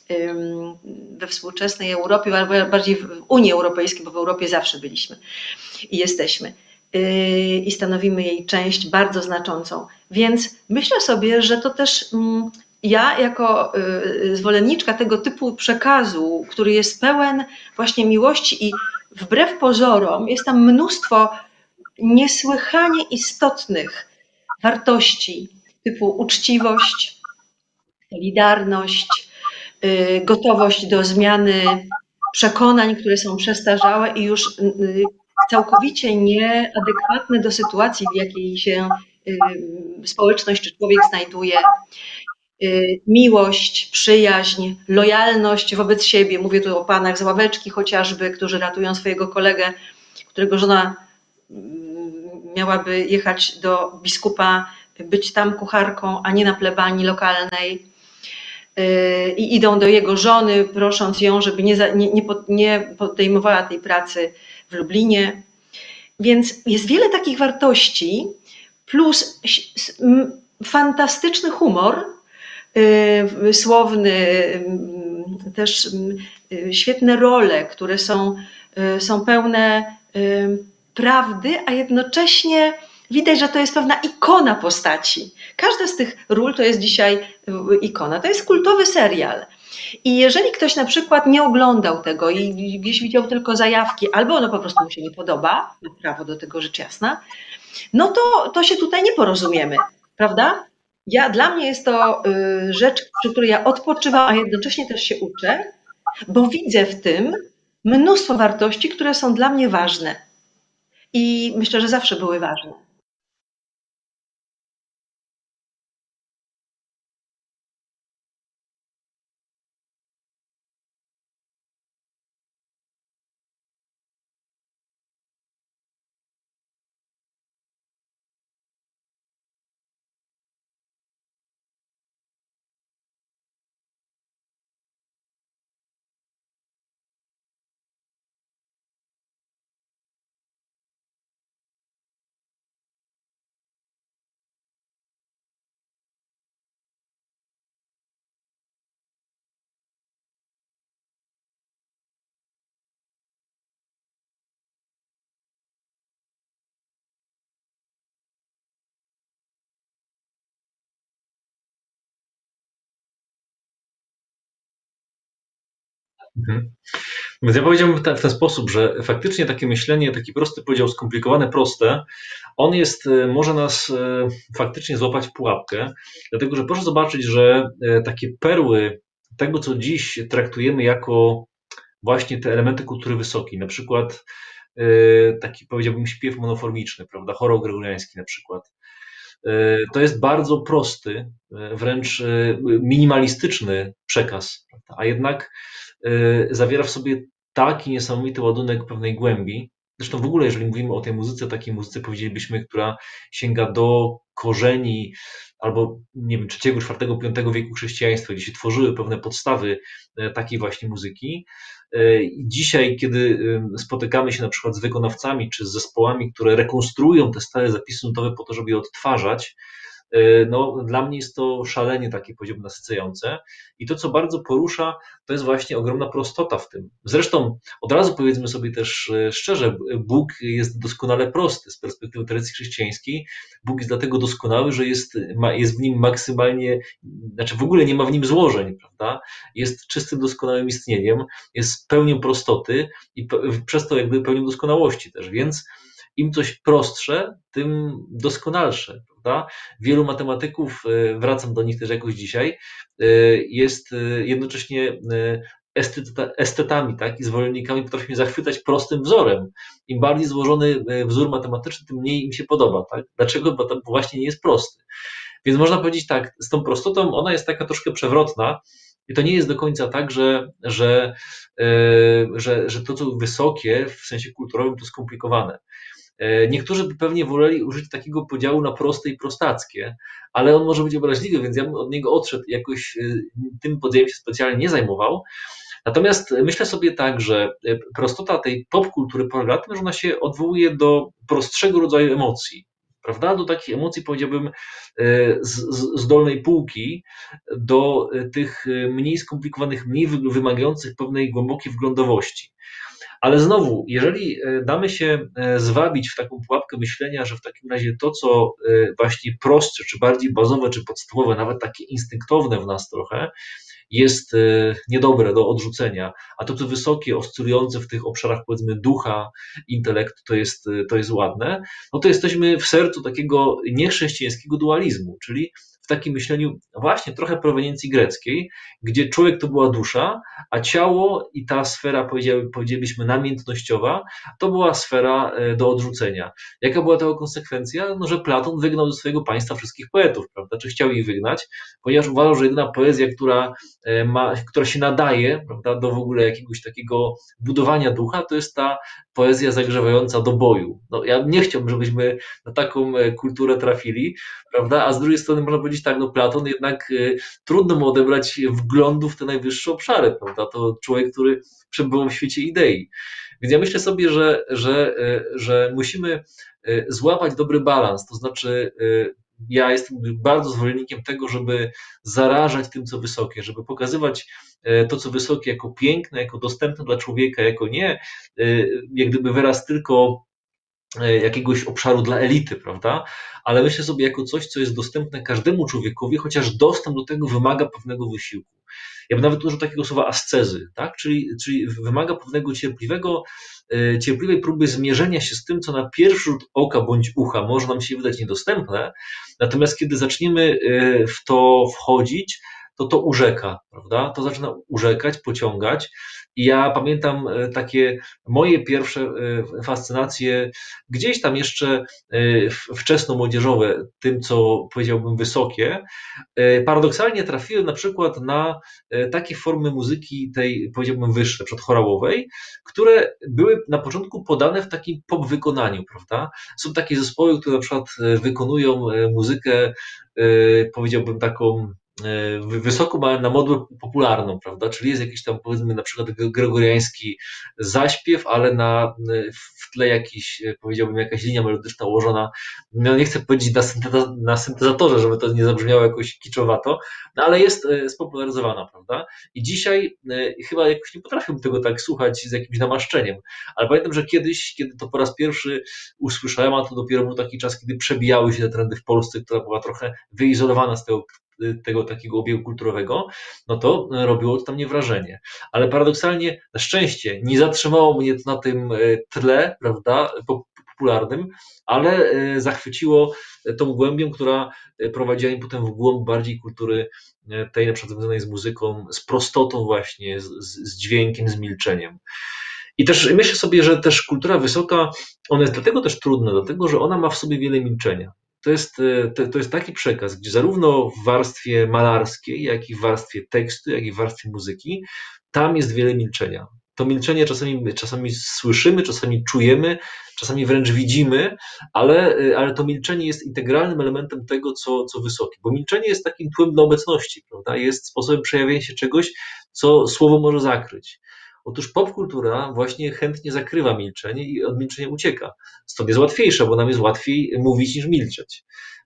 we współczesnej Europie, bardziej w Unii Europejskiej, bo w Europie zawsze byliśmy i jesteśmy. I stanowimy jej część bardzo znaczącą. Więc myślę sobie, że to też ja jako zwolenniczka tego typu przekazu, który jest pełen właśnie miłości i wbrew pozorom jest tam mnóstwo niesłychanie istotnych wartości typu uczciwość, solidarność, gotowość do zmiany przekonań, które są przestarzałe i już całkowicie nieadekwatne do sytuacji, w jakiej się społeczność czy człowiek znajduje. Miłość, przyjaźń, lojalność wobec siebie. Mówię tu o panach z ławeczki chociażby, którzy ratują swojego kolegę, którego żona miałaby jechać do biskupa, być tam kucharką, a nie na plebanii lokalnej. I idą do jego żony, prosząc ją, żeby nie, nie, nie podejmowała tej pracy w Lublinie. Więc jest wiele takich wartości, plus fantastyczny humor, słowny, też świetne role, które są, są pełne prawdy, a jednocześnie widać, że to jest pewna ikona postaci. Każda z tych ról to jest dzisiaj ikona. To jest kultowy serial. I jeżeli ktoś na przykład nie oglądał tego i gdzieś widział tylko zajawki, albo ono po prostu mu się nie podoba, ma prawo do tego rzecz jasna, no to, to się tutaj nie porozumiemy, prawda? Ja, dla mnie jest to rzecz, przy której ja odpoczywam, a jednocześnie też się uczę, bo widzę w tym mnóstwo wartości, które są dla mnie ważne. I myślę, że zawsze były ważne. Mhm. Więc ja powiedziałbym w ten, w ten sposób, że faktycznie takie myślenie, taki prosty podział, skomplikowane, proste, on jest, może nas faktycznie złapać w pułapkę, dlatego że proszę zobaczyć, że takie perły tego, co dziś traktujemy jako właśnie te elementy kultury wysokiej, na przykład taki, powiedziałbym, śpiew monoformiczny, prawda, chorał gregoriański na przykład, to jest bardzo prosty, wręcz minimalistyczny przekaz, prawda? A jednak zawiera w sobie taki niesamowity ładunek pewnej głębi. Zresztą w ogóle, jeżeli mówimy o tej muzyce, takiej muzyce powiedzielibyśmy, która sięga do korzeni albo nie wiem, trzeciego, czwartego, piątego wieku chrześcijaństwa, gdzie się tworzyły pewne podstawy takiej właśnie muzyki. Dzisiaj, kiedy spotykamy się na przykład z wykonawcami czy z zespołami, które rekonstruują te stare zapisy nutowe po to, żeby je odtwarzać, no, dla mnie jest to szalenie takie, powiedziałbym, nasycające. I to, co bardzo porusza, to jest właśnie ogromna prostota w tym. Zresztą od razu powiedzmy sobie też szczerze, Bóg jest doskonale prosty z perspektywy tradycji chrześcijańskiej. Bóg jest dlatego doskonały, że jest, ma, jest w nim maksymalnie, znaczy w ogóle nie ma w nim złożeń, prawda? Jest czystym, doskonałym istnieniem, jest pełnią prostoty i pe, przez to jakby pełnią doskonałości też, więc im coś prostsze, tym doskonalsze, prawda? Wielu matematyków, wracam do nich też jakoś dzisiaj, jest jednocześnie estetami, tak? I zwolennikami potrafią mnie zachwycać prostym wzorem. Im bardziej złożony wzór matematyczny, tym mniej im się podoba, tak? Dlaczego? Bo to właśnie nie jest prosty. Więc można powiedzieć tak, z tą prostotą ona jest taka troszkę przewrotna i to nie jest do końca tak, że, że, że, że to, co wysokie w sensie kulturowym, to skomplikowane. Niektórzy by pewnie woleli użyć takiego podziału na proste i prostackie, ale on może być obraźliwy, więc ja bym od niego odszedł, jakoś tym podziałem się specjalnie nie zajmował. Natomiast myślę sobie tak, że prostota tej popkultury polega na tym, że ona się odwołuje do prostszego rodzaju emocji, prawda? Do takich emocji, powiedziałbym, z, z, z dolnej półki, do tych mniej skomplikowanych, mniej wymagających pewnej głębokiej wglądowości. Ale znowu, jeżeli damy się zwabić w taką pułapkę myślenia, że w takim razie to, co właśnie prostsze, czy bardziej bazowe, czy podstawowe, nawet takie instynktowne w nas trochę, jest niedobre do odrzucenia, a to, co wysokie, oscylujące w tych obszarach, powiedzmy, ducha, intelektu, to jest, to jest ładne, no to jesteśmy w sercu takiego niechrześcijańskiego dualizmu, czyli w takim myśleniu właśnie trochę proweniencji greckiej, gdzie człowiek to była dusza, a ciało i ta sfera, powiedzielibyśmy, namiętnościowa, to była sfera do odrzucenia. Jaka była tego konsekwencja? No, że Platon wygnał ze swojego państwa wszystkich poetów, prawda? Czy chciał ich wygnać? Ponieważ uważał, że jedyna poezja, która, ma, która się nadaje, prawda, do w ogóle jakiegoś takiego budowania ducha, to jest ta poezja zagrzewająca do boju. No, ja nie chciałbym, żebyśmy na taką kulturę trafili, prawda? A z drugiej strony można powiedzieć tak, no Platon jednak y, trudno mu odebrać wglądu w te najwyższe obszary, prawda? To człowiek, który przebywał w świecie idei. Więc ja myślę sobie, że, że, y, że musimy y, złapać dobry balans, to znaczy y, ja jestem bardzo zwolennikiem tego, żeby zarażać tym, co wysokie, żeby pokazywać to, co wysokie, jako piękne, jako dostępne dla człowieka, jako nie jak gdyby wyraz tylko jakiegoś obszaru dla elity, prawda? Ale myślę sobie jako coś, co jest dostępne każdemu człowiekowi, chociaż dostęp do tego wymaga pewnego wysiłku. Ja bym nawet użył takiego słowa ascezy, tak? Czyli, czyli wymaga pewnego cierpliwego, cierpliwej próby zmierzenia się z tym, co na pierwszy rzut oka bądź ucha może nam się wydać niedostępne, natomiast kiedy zaczniemy w to wchodzić, to to urzeka, prawda? To zaczyna urzekać, pociągać. I ja pamiętam takie moje pierwsze fascynacje gdzieś tam jeszcze wczesno-młodzieżowe, tym co powiedziałbym wysokie. Paradoksalnie trafiłem na przykład na takie formy muzyki tej, powiedziałbym, wyższej, przedchorałowej, które były na początku podane w takim pop wykonaniu, prawda? Są takie zespoły, które na przykład wykonują muzykę, powiedziałbym, taką wysoko na modłę popularną, prawda? Czyli jest jakiś tam, powiedzmy, na przykład gregoriański zaśpiew, ale na, w tle jakiś, powiedziałbym, jakaś linia melodyczna ułożona, no nie chcę powiedzieć na, synteza, na syntezatorze, żeby to nie zabrzmiało jakoś kiczowato, no ale jest spopularyzowana, prawda? I dzisiaj chyba jakoś nie potrafię tego tak słuchać z jakimś namaszczeniem, ale pamiętam, że kiedyś, kiedy to po raz pierwszy usłyszałem, a to dopiero był taki czas, kiedy przebijały się te trendy w Polsce, która była trochę wyizolowana z tego tego takiego obiegu kulturowego, no to robiło to na mnie wrażenie. Ale paradoksalnie, na szczęście, nie zatrzymało mnie to na tym tle, prawda, popularnym, ale zachwyciło tą głębią, która prowadziła mnie potem w głąb bardziej kultury tej na przykład związanej z muzyką, z prostotą właśnie, z, z dźwiękiem, z milczeniem. I też myślę sobie, że też kultura wysoka, ona jest dlatego też trudna, dlatego, że ona ma w sobie wiele milczenia. To jest, to, to jest taki przekaz, gdzie zarówno w warstwie malarskiej, jak i w warstwie tekstu, jak i w warstwie muzyki, tam jest wiele milczenia. To milczenie czasami, czasami słyszymy, czasami czujemy, czasami wręcz widzimy, ale, ale to milczenie jest integralnym elementem tego, co, co wysokie. Bo milczenie jest takim tłem dla obecności, prawda? Jest sposobem przejawienia się czegoś, co słowo może zakryć. Otóż popkultura właśnie chętnie zakrywa milczenie i od milczenia ucieka. Stąd jest łatwiejsze, bo nam jest łatwiej mówić niż milczeć.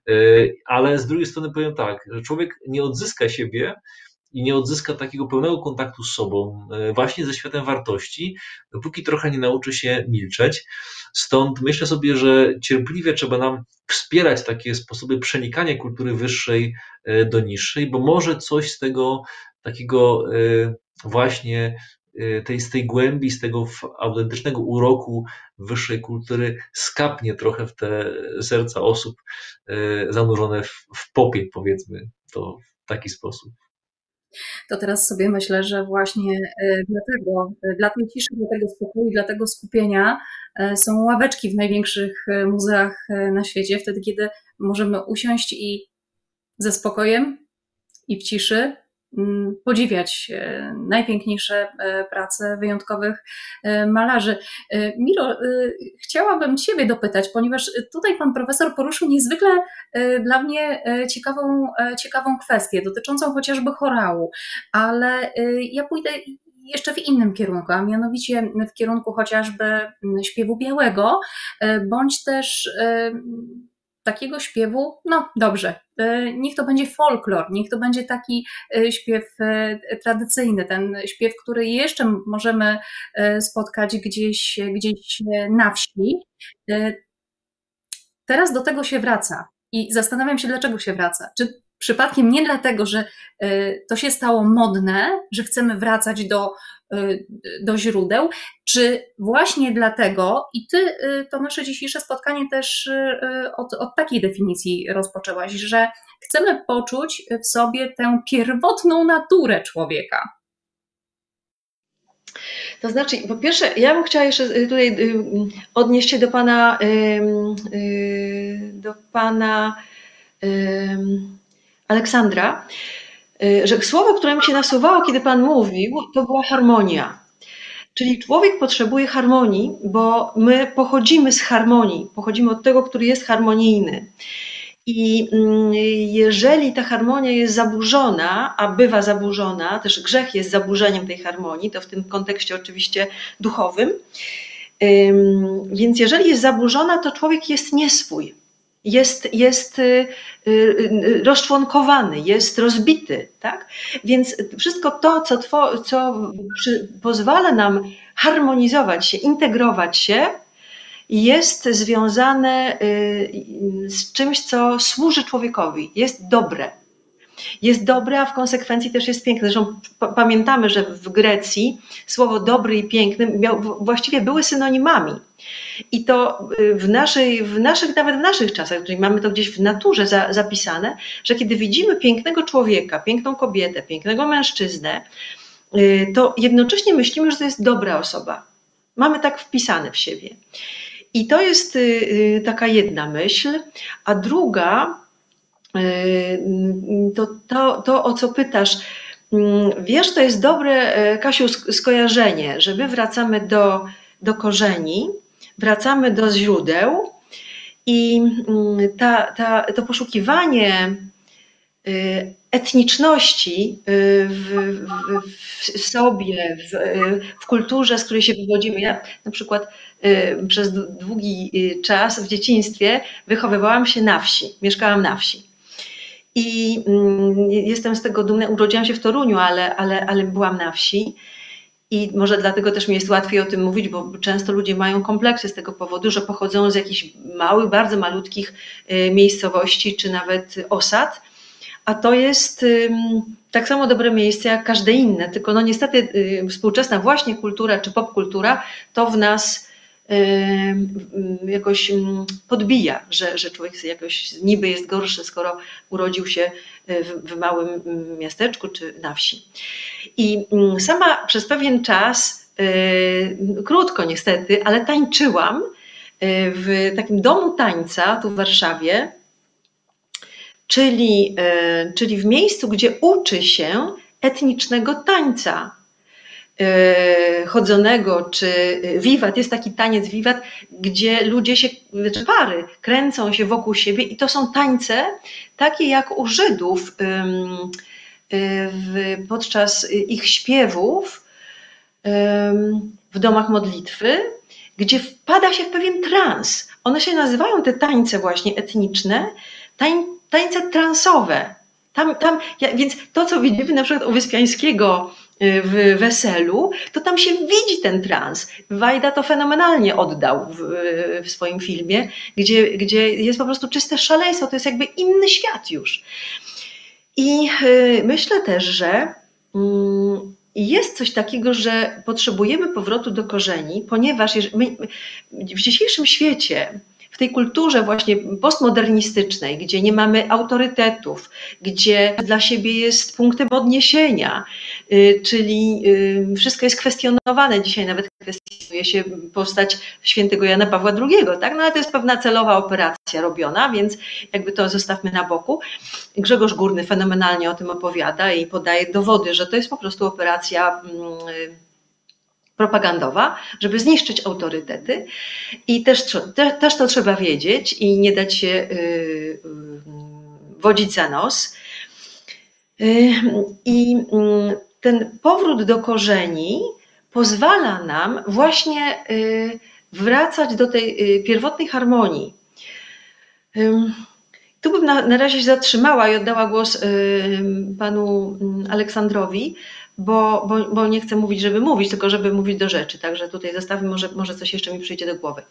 Ale z drugiej strony powiem tak, że człowiek nie odzyska siebie i nie odzyska takiego pełnego kontaktu z sobą, właśnie ze światem wartości, dopóki trochę nie nauczy się milczeć. Stąd myślę sobie, że cierpliwie trzeba nam wspierać takie sposoby przenikania kultury wyższej do niższej, bo może coś z tego takiego właśnie tej, z tej głębi, z tego autentycznego uroku wyższej kultury skapnie trochę w te serca osób zanurzone w, w popiek, powiedzmy to w taki sposób. To teraz sobie myślę, że właśnie dlatego, dla tej ciszy, dla tego spokoju, dla tego skupienia są ławeczki w największych muzeach na świecie, wtedy kiedy możemy usiąść i ze spokojem i w ciszy podziwiać najpiękniejsze prace wyjątkowych malarzy. Miro, chciałabym Ciebie dopytać, ponieważ tutaj pan profesor poruszył niezwykle dla mnie ciekawą, ciekawą kwestię dotyczącą chociażby chorału, ale ja pójdę jeszcze w innym kierunku, a mianowicie w kierunku chociażby śpiewu białego, bądź też takiego śpiewu, no dobrze, niech to będzie folklor, niech to będzie taki śpiew tradycyjny, ten śpiew, który jeszcze możemy spotkać gdzieś, gdzieś na wsi. Teraz do tego się wraca i zastanawiam się, dlaczego się wraca. Czy przypadkiem nie dlatego, że to się stało modne, że chcemy wracać do, do źródeł, czy właśnie dlatego, i ty to nasze dzisiejsze spotkanie też od, od takiej definicji rozpoczęłaś, że chcemy poczuć w sobie tę pierwotną naturę człowieka. To znaczy, po pierwsze, ja bym chciała jeszcze tutaj odnieść się do pana, do pana Aleksandra, że słowo, które mi się nasuwało, kiedy pan mówił, to była harmonia. Czyli człowiek potrzebuje harmonii, bo my pochodzimy z harmonii, pochodzimy od tego, który jest harmonijny. I jeżeli ta harmonia jest zaburzona, a bywa zaburzona, też grzech jest zaburzeniem tej harmonii, to w tym kontekście oczywiście duchowym, więc jeżeli jest zaburzona, to człowiek jest nieswój. Jest, jest rozczłonkowany, jest rozbity, tak? Więc wszystko to, co, two, co przy, pozwala nam harmonizować się, integrować się, jest związane z czymś, co służy człowiekowi, jest dobre. Jest dobre, a w konsekwencji też jest piękne. Zresztą pamiętamy, że w Grecji słowo dobry i piękny miał, właściwie były synonimami. I to w, naszej, w naszych, nawet w naszych czasach, czyli mamy to gdzieś w naturze za, zapisane, że kiedy widzimy pięknego człowieka, piękną kobietę, pięknego mężczyznę, to jednocześnie myślimy, że to jest dobra osoba. Mamy tak wpisane w siebie. I to jest taka jedna myśl, a druga, to, to, to o co pytasz, wiesz, to jest dobre, Kasiu, skojarzenie, że my wracamy do, do korzeni, wracamy do źródeł i ta, ta, to poszukiwanie etniczności w, w, w sobie, w, w kulturze, z której się wywodzimy. Ja na przykład przez długi czas w dzieciństwie wychowywałam się na wsi, mieszkałam na wsi. I jestem z tego dumna, urodziłam się w Toruniu, ale, ale, ale byłam na wsi. I może dlatego też mi jest łatwiej o tym mówić, bo często ludzie mają kompleksy z tego powodu, że pochodzą z jakichś małych, bardzo malutkich miejscowości, czy nawet osad. A to jest tak samo dobre miejsce jak każde inne, tylko no niestety współczesna właśnie kultura czy popkultura to w nas jakoś podbija, że, że człowiek jakoś niby jest gorszy, skoro urodził się w, w małym miasteczku czy na wsi. I sama przez pewien czas, krótko niestety, ale tańczyłam w takim domu tańca tu w Warszawie, Czyli, czyli w miejscu, gdzie uczy się etnicznego tańca chodzonego, czy wiwat, jest taki taniec wiwat, gdzie ludzie się, czy pary kręcą się wokół siebie i to są tańce takie jak u Żydów podczas ich śpiewów w domach modlitwy, gdzie wpada się w pewien trans. One się nazywają te tańce właśnie etniczne, tań, tańce transowe. Tam, tam, ja, więc to, co widzimy na przykład u Wyspiańskiego w Weselu, to tam się widzi ten trans. Wajda to fenomenalnie oddał w, w swoim filmie, gdzie, gdzie jest po prostu czyste szaleństwo, to jest jakby inny świat już. I myślę też, że jest coś takiego, że potrzebujemy powrotu do korzeni, ponieważ my w dzisiejszym świecie, w tej kulturze właśnie postmodernistycznej, gdzie nie mamy autorytetów, gdzie dla siebie jest punktem odniesienia, czyli wszystko jest kwestionowane. Dzisiaj nawet kwestionuje się postać świętego Jana Pawła drugiego, tak? No ale to jest pewna celowa operacja robiona, więc jakby to zostawmy na boku. Grzegorz Górny fenomenalnie o tym opowiada i podaje dowody, że to jest po prostu operacja propagandowa, żeby zniszczyć autorytety i też, te, też to trzeba wiedzieć i nie dać się y, y, wodzić za nos. Y, I y, ten powrót do korzeni pozwala nam właśnie y, wracać do tej y, pierwotnej harmonii. Y, tu bym na, na razie się zatrzymała i oddała głos y, panu Aleksandrowi, Bo, bo, bo nie chcę mówić, żeby mówić, tylko żeby mówić do rzeczy. Także tutaj zostawię, może, może coś jeszcze mi przyjdzie do głowy.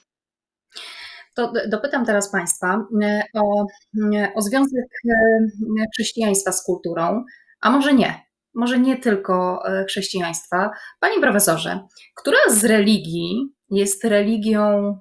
To dopytam teraz Państwa o, o związek chrześcijaństwa z kulturą, a może nie, może nie tylko chrześcijaństwa. Panie profesorze, która z religii jest religią,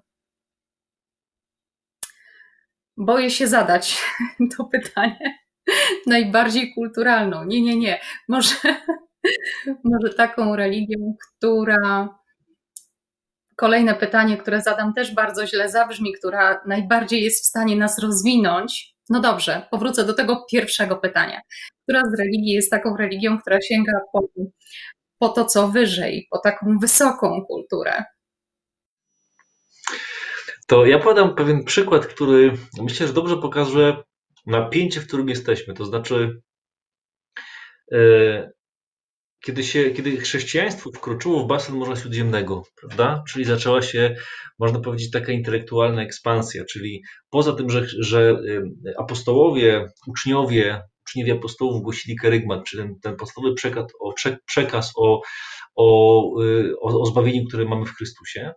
boję się zadać to pytanie, najbardziej kulturalną? Nie, nie, nie. Może, może taką religią, która... Kolejne pytanie, które zadam, też bardzo źle zabrzmi, która najbardziej jest w stanie nas rozwinąć. No dobrze, powrócę do tego pierwszego pytania. Która z religii jest taką religią, która sięga po, po to, co wyżej, po taką wysoką kulturę? To ja podam pewien przykład, który myślę, że dobrze pokazuje napięcie, w którym jesteśmy. To znaczy, yy, Kiedy, się, kiedy chrześcijaństwo wkroczyło w basen Morza Śródziemnego, prawda? Czyli zaczęła się, można powiedzieć, taka intelektualna ekspansja, czyli poza tym, że, że apostołowie, uczniowie, uczniowie apostołów głosili kerygmat, czyli ten, ten podstawowy przekaz o, przekaz o, o, o, o zbawieniu, które mamy w Chrystusie,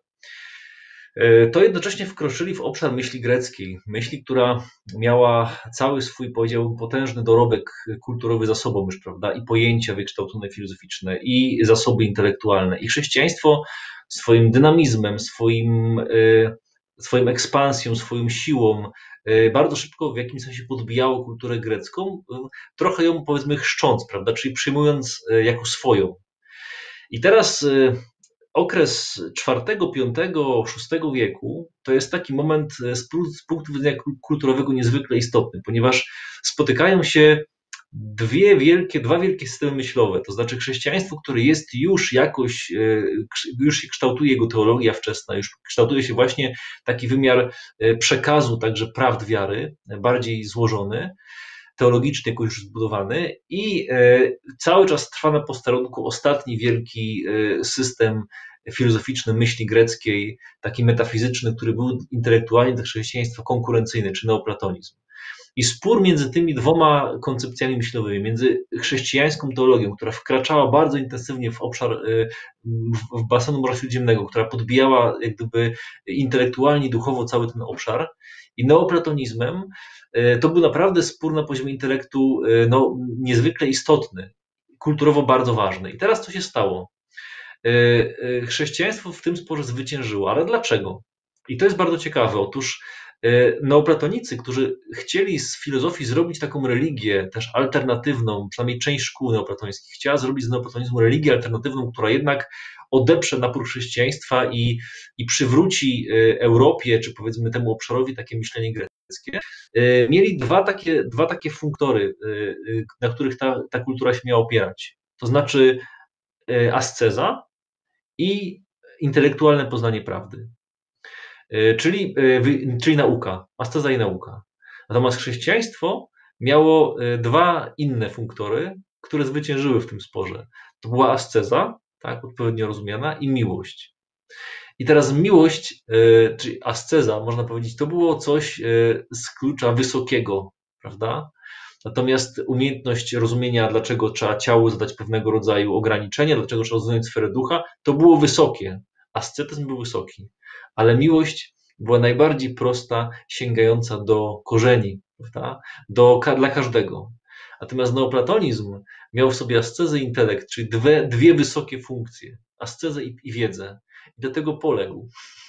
to jednocześnie wkroczyli w obszar myśli greckiej. Myśli, która miała cały swój, powiedziałbym, potężny dorobek kulturowy za sobą już, prawda? I pojęcia wykształcone filozoficzne, i zasoby intelektualne. I chrześcijaństwo swoim dynamizmem, swoim, swoim ekspansją, swoją siłą bardzo szybko w jakimś sensie podbijało kulturę grecką, trochę ją, powiedzmy, chrzcząc, prawda? Czyli przyjmując jako swoją. I teraz okres czwartego, piątego, szóstego wieku to jest taki moment z punktu widzenia kulturowego niezwykle istotny, ponieważ spotykają się dwie wielkie, dwa wielkie systemy myślowe, to znaczy chrześcijaństwo, które jest już jakoś, już się kształtuje jego teologia wczesna, już kształtuje się właśnie taki wymiar przekazu, także prawd wiary, bardziej złożony, teologicznie jakoś już zbudowany i cały czas trwa na posterunku ostatni wielki system filozoficzny myśli greckiej, taki metafizyczny, który był intelektualnie dla chrześcijaństwa konkurencyjny, czy neoplatonizm. I spór między tymi dwoma koncepcjami myślowymi, między chrześcijańską teologią, która wkraczała bardzo intensywnie w obszar, w basenu Morza Śródziemnego, która podbijała jak gdyby intelektualnie, duchowo cały ten obszar, i neoplatonizmem, to był naprawdę spór na poziomie intelektu no, niezwykle istotny, kulturowo bardzo ważny. I teraz co się stało? Chrześcijaństwo w tym sporze zwyciężyło, ale dlaczego? I to jest bardzo ciekawe. Otóż neoplatonicy, którzy chcieli z filozofii zrobić taką religię też alternatywną, przynajmniej część szkół neoplatońskich chciała zrobić z neoplatonizmu religię alternatywną, która jednak odeprze napór chrześcijaństwa i, i przywróci Europie, czy powiedzmy temu obszarowi takie myślenie greckie, mieli dwa takie, dwa takie funktory, na których ta, ta kultura się miała opierać. To znaczy asceza i intelektualne poznanie prawdy. Czyli, czyli nauka, asceza i nauka. Natomiast chrześcijaństwo miało dwa inne funktory, które zwyciężyły w tym sporze. To była asceza, tak, odpowiednio rozumiana, i miłość. I teraz miłość, czyli asceza, można powiedzieć, to było coś z klucza wysokiego, prawda? Natomiast umiejętność rozumienia, dlaczego trzeba ciału zadać pewnego rodzaju ograniczenia, dlaczego trzeba rozumieć sferę ducha, to było wysokie. Ascetyzm był wysoki, ale miłość była najbardziej prosta, sięgająca do korzeni, prawda? Do, dla każdego. Natomiast neoplatonizm miał w sobie ascezę i intelekt, czyli dwie, dwie wysokie funkcje, ascezę i, i wiedzę. I do tego poległ.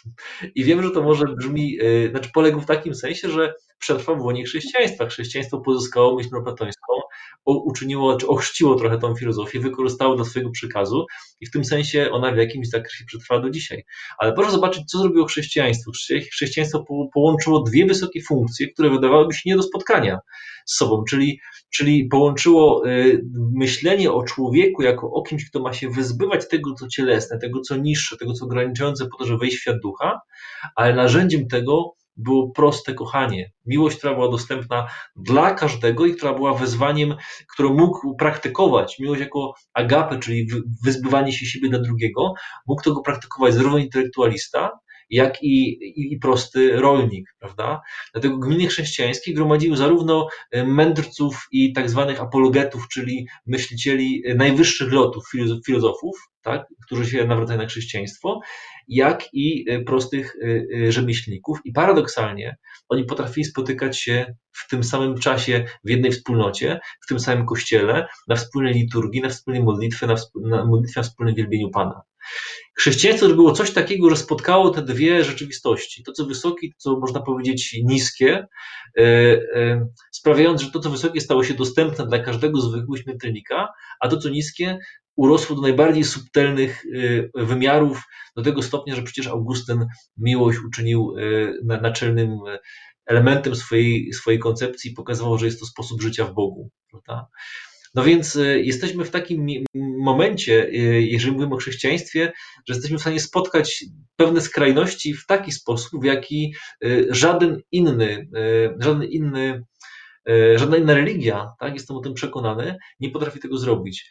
I wiem, że to może brzmi, yy, znaczy poległ w takim sensie, że przetrwał w łonie chrześcijaństwa. Chrześcijaństwo pozyskało myśl neoplatońską, uczyniło, czy ochrzciło trochę tą filozofię, wykorzystało dla swojego przykazu i w tym sensie ona w jakimś zakresie przetrwała do dzisiaj. Ale proszę zobaczyć, co zrobiło chrześcijaństwo. Chrześcijaństwo po, połączyło dwie wysokie funkcje, które wydawałyby się nie do spotkania z sobą, czyli, czyli połączyło y, myślenie o człowieku jako o kimś, kto ma się wyzbywać tego, co cielesne, tego, co niższe, tego, co ograniczające po to, żeby wejść w świat ducha, ale narzędziem tego było proste kochanie. Miłość, która była dostępna dla każdego i która była wezwaniem, którą mógł praktykować. Miłość jako agapę, czyli wyzbywanie się siebie dla drugiego, mógł tego praktykować zarówno intelektualista, jak i, i, i prosty rolnik, prawda? Dlatego gminy chrześcijańskie gromadziły zarówno mędrców i tak zwanych apologetów, czyli myślicieli najwyższych lotów, filozofów, tak? Którzy się nawracają na chrześcijaństwo, jak i prostych rzemieślników. I paradoksalnie oni potrafili spotykać się w tym samym czasie w jednej wspólnocie, w tym samym kościele, na wspólnej liturgii, na wspólnej modlitwie, na, wspól- na modlitwie, na wspólnym wielbieniu Pana. Chrześcijaństwo to było coś takiego, że spotkało te dwie rzeczywistości. To, co wysokie, to, co można powiedzieć niskie, e, e, sprawiając, że to, co wysokie, stało się dostępne dla każdego zwykłego śmiertelnika, a to, co niskie, urosło do najbardziej subtelnych e, wymiarów, do tego stopnia, że przecież Augustyn miłość uczynił e, naczelnym elementem swojej, swojej koncepcji i pokazywał, że jest to sposób życia w Bogu, prawda? No więc jesteśmy w takim momencie, jeżeli mówimy o chrześcijaństwie, że jesteśmy w stanie spotkać pewne skrajności w taki sposób, w jaki żaden inny, żaden inny, żadna inna religia, tak, jestem o tym przekonany, nie potrafi tego zrobić.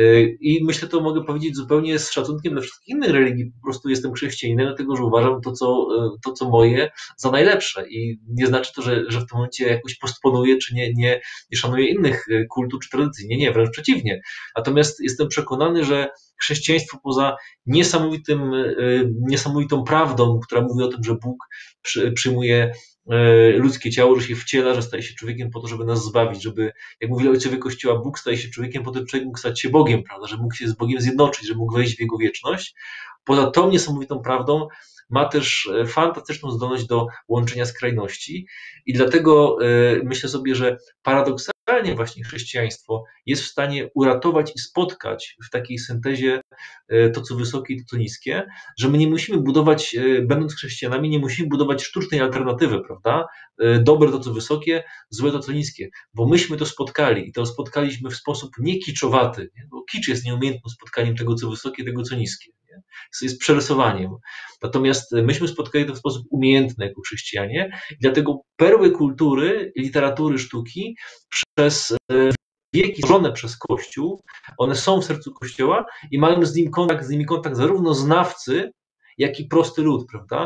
I myślę, to mogę powiedzieć zupełnie z szacunkiem dla wszystkich innych religii. Po prostu jestem chrześcijaninem, dlatego że uważam to, co, to, co moje, za najlepsze. I nie znaczy to, że, że w tym momencie jakoś postponuję, czy nie, nie, nie szanuję innych kultur czy tradycji. Nie, nie, wręcz przeciwnie. Natomiast jestem przekonany, że chrześcijaństwo poza niesamowitym, niesamowitą prawdą, która mówi o tym, że Bóg przy, przyjmuje ludzkie ciało, że się wciela, że staje się człowiekiem po to, żeby nas zbawić, żeby, jak mówili ojcowie Kościoła, Bóg staje się człowiekiem po to, żeby człowiek mógł stać się Bogiem, prawda, że mógł się z Bogiem zjednoczyć, że mógł wejść w Jego wieczność. Poza tą niesamowitą prawdą ma też fantastyczną zdolność do łączenia skrajności i dlatego myślę sobie, że paradoksalnie właśnie chrześcijaństwo jest w stanie uratować i spotkać w takiej syntezie to, co wysokie i to, co niskie, że my nie musimy budować, będąc chrześcijanami, nie musimy budować sztucznej alternatywy, prawda? Dobre to, co wysokie, złe to, co niskie, bo myśmy to spotkali i to spotkaliśmy w sposób nie kiczowaty, nie? Bo kicz jest nieumiejętnym spotkaniem tego, co wysokie, tego, co niskie. Nie? Jest przerysowaniem. Natomiast myśmy spotkali to w sposób umiejętny jako chrześcijanie i dlatego perły kultury, literatury, sztuki przez wieki stworzone przez Kościół, one są w sercu Kościoła i mają z nim kontakt, z nimi kontakt zarówno znawcy, jak i prosty lud, prawda?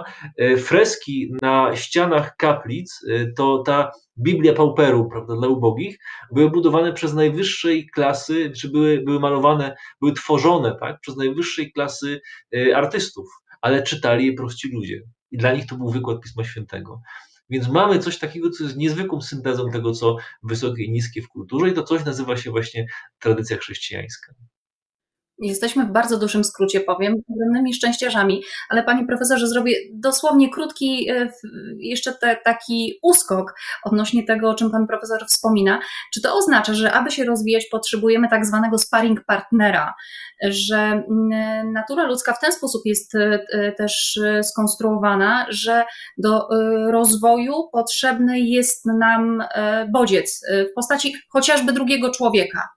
Freski na ścianach kaplic, to ta Biblia Pauperu, prawda, dla ubogich, były budowane przez najwyższej klasy, czy były, były malowane, były tworzone, tak, przez najwyższej klasy artystów, ale czytali je prości ludzie. I dla nich to był wykład Pisma Świętego. Więc mamy coś takiego, co jest niezwykłą syntezą tego, co wysokie i niskie w kulturze i to coś nazywa się właśnie tradycja chrześcijańska. Jesteśmy w bardzo dużym skrócie, powiem, ogromnymi szczęściarzami, ale panie profesorze, zrobię dosłownie krótki jeszcze te, taki uskok odnośnie tego, o czym pan profesor wspomina. Czy to oznacza, że aby się rozwijać, potrzebujemy tak zwanego sparring partnera, że natura ludzka w ten sposób jest też skonstruowana, że do rozwoju potrzebny jest nam bodziec w postaci chociażby drugiego człowieka?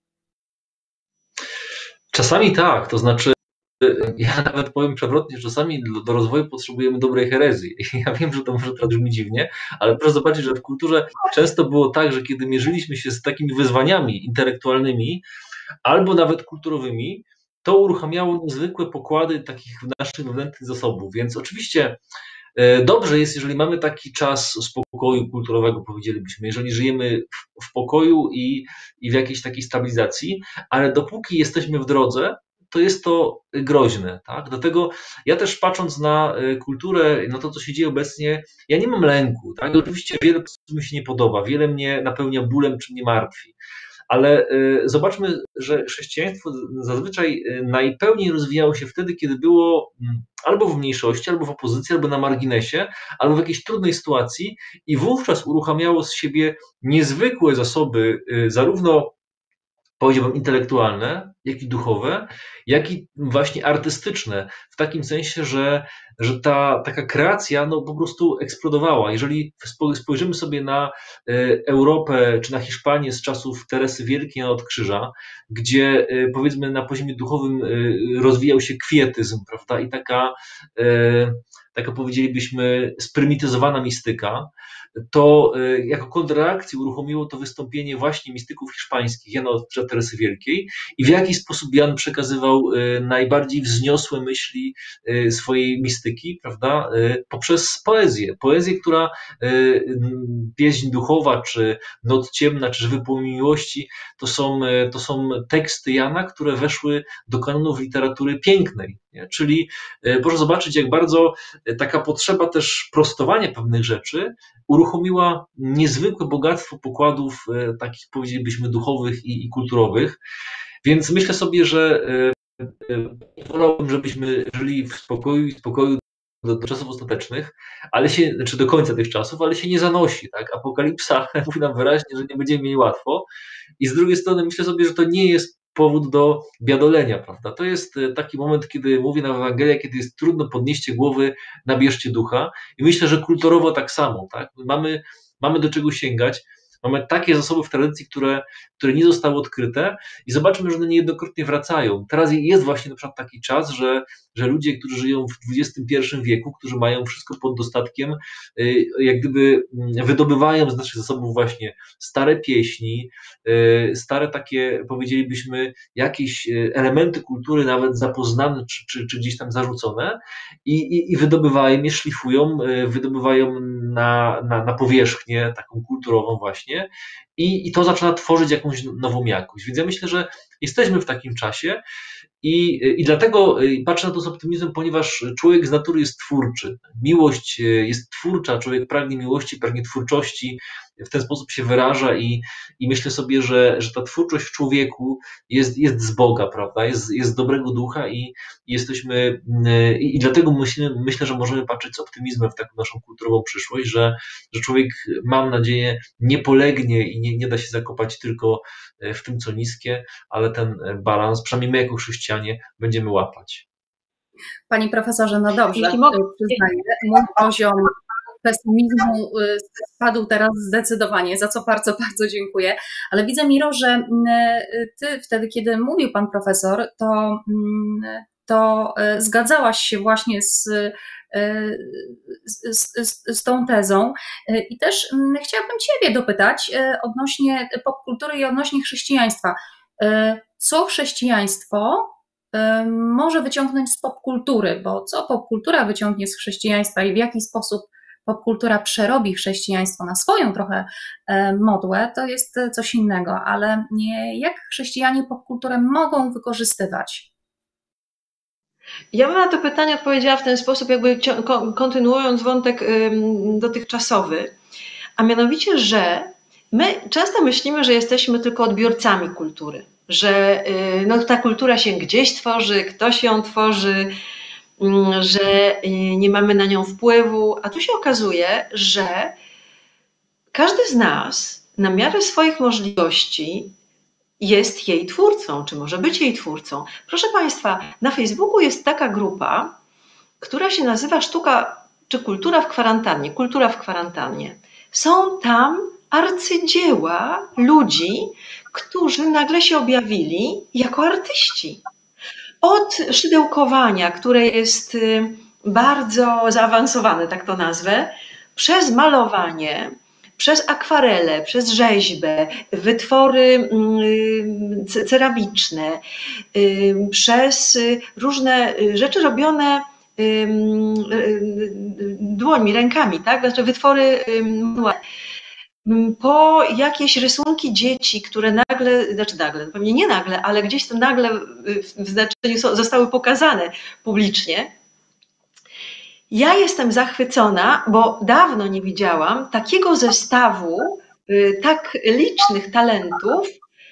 Czasami tak, to znaczy ja nawet powiem przewrotnie, że czasami do, do rozwoju potrzebujemy dobrej herezji. Ja wiem, że to może teraz brzmi dziwnie, ale proszę zobaczyć, że w kulturze często było tak, że kiedy mierzyliśmy się z takimi wyzwaniami intelektualnymi albo nawet kulturowymi, to uruchamiało niezwykłe pokłady takich naszych wewnętrznych zasobów. Więc oczywiście dobrze jest, jeżeli mamy taki czas spokoju kulturowego, powiedzielibyśmy, jeżeli żyjemy w, w pokoju i, i w jakiejś takiej stabilizacji, ale dopóki jesteśmy w drodze, to jest to groźne. Tak? Dlatego ja też patrząc na kulturę, na to, co się dzieje obecnie, ja nie mam lęku. Tak? Oczywiście wiele mi się nie podoba, wiele mnie napełnia bólem czy mnie martwi. Ale zobaczmy, że chrześcijaństwo zazwyczaj najpełniej rozwijało się wtedy, kiedy było albo w mniejszości, albo w opozycji, albo na marginesie, albo w jakiejś trudnej sytuacji i wówczas uruchamiało z siebie niezwykłe zasoby, zarówno powiedziałbym intelektualne, jak i duchowe, jak i właśnie artystyczne, w takim sensie, że, że ta taka kreacja no, po prostu eksplodowała. Jeżeli spojrzymy sobie na Europę czy na Hiszpanię z czasów Teresy Wielkiej od Krzyża, gdzie powiedzmy na poziomie duchowym rozwijał się kwietyzm, prawda, i taka, taka powiedzielibyśmy sprymityzowana mistyka, to jako kontrreakcję uruchomiło to wystąpienie właśnie mistyków hiszpańskich, Jana od Krzyża, Teresy Wielkiej i w jaki sposób Jan przekazywał najbardziej wzniosłe myśli swojej mistyki, prawda, poprzez poezję. Poezję, która pieśń duchowa, czy Noc ciemna, czy Żywy płomień miłości, to są, to są teksty Jana, które weszły do kanonów literatury pięknej. Nie? Czyli proszę zobaczyć, jak bardzo taka potrzeba też prostowania pewnych rzeczy uruchomiła niezwykłe bogactwo pokładów takich, powiedzielibyśmy, duchowych i, i kulturowych. Więc myślę sobie, że wolałbym, żebyśmy żyli w spokoju i spokoju do, do czasów ostatecznych, ale się, znaczy do końca tych czasów, ale się nie zanosi. Tak? Apokalipsa mówi nam wyraźnie, że nie będziemy mieli łatwo. I z drugiej strony myślę sobie, że to nie jest powód do biadolenia, prawda? To jest taki moment, kiedy mówię na Ewangelię, kiedy jest trudno, podnieście głowy, nabierzcie ducha. I myślę, że kulturowo tak samo, tak? Mamy, mamy do czego sięgać. Mamy takie zasoby w tradycji, które, które nie zostały odkryte i zobaczmy, że one niejednokrotnie wracają. Teraz jest właśnie na przykład taki czas, że, że ludzie, którzy żyją w dwudziestym pierwszym wieku, którzy mają wszystko pod dostatkiem, jak gdyby wydobywają z naszych zasobów właśnie stare pieśni, stare takie, powiedzielibyśmy, jakieś elementy kultury nawet zapoznane czy, czy, czy gdzieś tam zarzucone i, i, i wydobywają je, szlifują, wydobywają na, na, na powierzchnię taką kulturową właśnie i, i to zaczyna tworzyć jakąś nową jakość. Więc ja myślę, że jesteśmy w takim czasie i, i dlatego patrzę na to z optymizmem, ponieważ człowiek z natury jest twórczy. Miłość jest twórcza, człowiek pragnie miłości, pragnie twórczości, w ten sposób się wyraża i, i myślę sobie, że, że ta twórczość w człowieku jest, jest z Boga, prawda? Jest, jest z dobrego ducha i, i jesteśmy i, i dlatego myślę, myślę, że możemy patrzeć z optymizmem w taką naszą kulturową przyszłość, że, że człowiek, mam nadzieję, nie polegnie i nie, nie da się zakopać tylko w tym, co niskie, ale ten balans, przynajmniej my jako chrześcijanie, będziemy łapać. Panie profesorze, no dobrze, przyznaję, mój poziom pesymizmu spadł teraz zdecydowanie, za co bardzo, bardzo dziękuję. Ale widzę, Miro, że ty wtedy, kiedy mówił pan profesor, to, to zgadzałaś się właśnie z, z, z, z tą tezą. I też chciałabym ciebie dopytać odnośnie popkultury i odnośnie chrześcijaństwa. Co chrześcijaństwo może wyciągnąć z popkultury, bo co popkultura wyciągnie z chrześcijaństwa i w jaki sposób popkultura przerobi chrześcijaństwo na swoją trochę modłę, to jest coś innego, ale nie, jak chrześcijanie popkulturę mogą wykorzystywać? Ja bym na to pytanie odpowiedziała w ten sposób, jakby kontynuując wątek dotychczasowy, a mianowicie, że my często myślimy, że jesteśmy tylko odbiorcami kultury, że no, ta kultura się gdzieś tworzy, ktoś ją tworzy, że nie mamy na nią wpływu, a tu się okazuje, że każdy z nas na miarę swoich możliwości jest jej twórcą, czy może być jej twórcą. Proszę Państwa, na Facebooku jest taka grupa, która się nazywa Sztuka czy Kultura w kwarantannie. Kultura w kwarantannie. Są tam arcydzieła ludzi, którzy nagle się objawili jako artyści. Od szydełkowania, które jest bardzo zaawansowane, tak to nazwę, przez malowanie, przez akwarele, przez rzeźbę, wytwory ceramiczne, przez różne rzeczy robione dłońmi, rękami, tak? Znaczy wytwory manualne. Po jakieś rysunki dzieci, które nagle, znaczy nagle, pewnie nie nagle, ale gdzieś to nagle w znaczeniu zostały pokazane publicznie. Ja jestem zachwycona, bo dawno nie widziałam takiego zestawu tak licznych talentów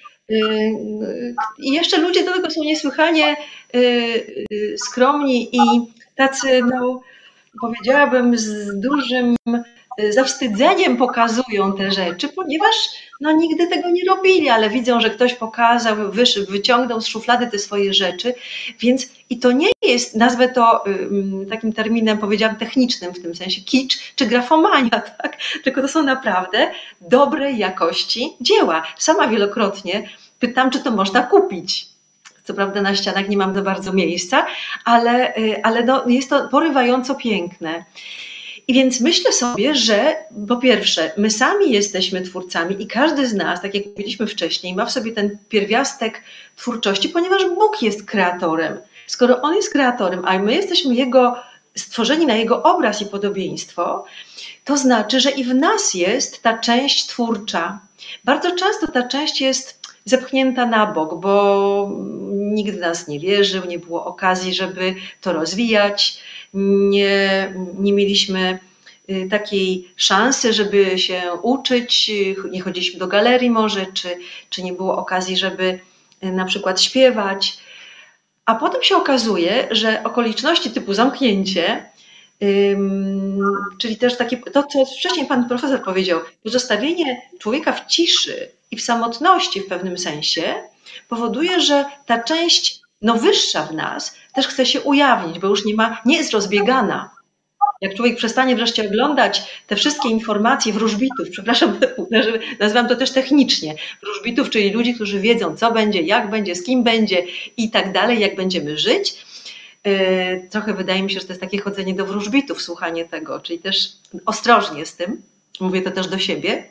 i jeszcze ludzie do tego są niesłychanie skromni i tacy, no, powiedziałabym, z dużym zawstydzeniem pokazują te rzeczy, ponieważ no, nigdy tego nie robili, ale widzą, że ktoś pokazał, wyszy, wyciągnął z szuflady te swoje rzeczy, więc i to nie jest, nazwę to um, takim terminem, powiedziałam, technicznym w tym sensie, kicz czy grafomania, tak? Tylko to są naprawdę dobrej jakości dzieła. Sama wielokrotnie pytam, czy to można kupić. Co prawda na ścianach nie mam za bardzo miejsca, ale, ale no, jest to porywająco piękne. I więc myślę sobie, że po pierwsze, my sami jesteśmy twórcami i każdy z nas, tak jak mówiliśmy wcześniej, ma w sobie ten pierwiastek twórczości, ponieważ Bóg jest kreatorem. Skoro On jest kreatorem, a my jesteśmy Jego, stworzeni na Jego obraz i podobieństwo, to znaczy, że i w nas jest ta część twórcza. Bardzo często ta część jest zepchnięta na bok, bo nikt w nas nie wierzył, nie było okazji, żeby to rozwijać, nie, nie mieliśmy takiej szansy, żeby się uczyć, nie chodziliśmy do galerii może, czy, czy nie było okazji, żeby na przykład śpiewać. A potem się okazuje, że okoliczności typu zamknięcie, ym, czyli też takie, to co wcześniej pan profesor powiedział, pozostawienie człowieka w ciszy i w samotności w pewnym sensie powoduje, że ta część no, wyższa w nas też chce się ujawnić, bo już nie ma, nie jest rozbiegana. Jak człowiek przestanie wreszcie oglądać te wszystkie informacje wróżbitów, przepraszam, nazywam to też technicznie, wróżbitów, czyli ludzi, którzy wiedzą, co będzie, jak będzie, z kim będzie i tak dalej, jak będziemy żyć. Trochę wydaje mi się, że to jest takie chodzenie do wróżbitów, słuchanie tego, czyli też ostrożnie z tym, mówię to też do siebie,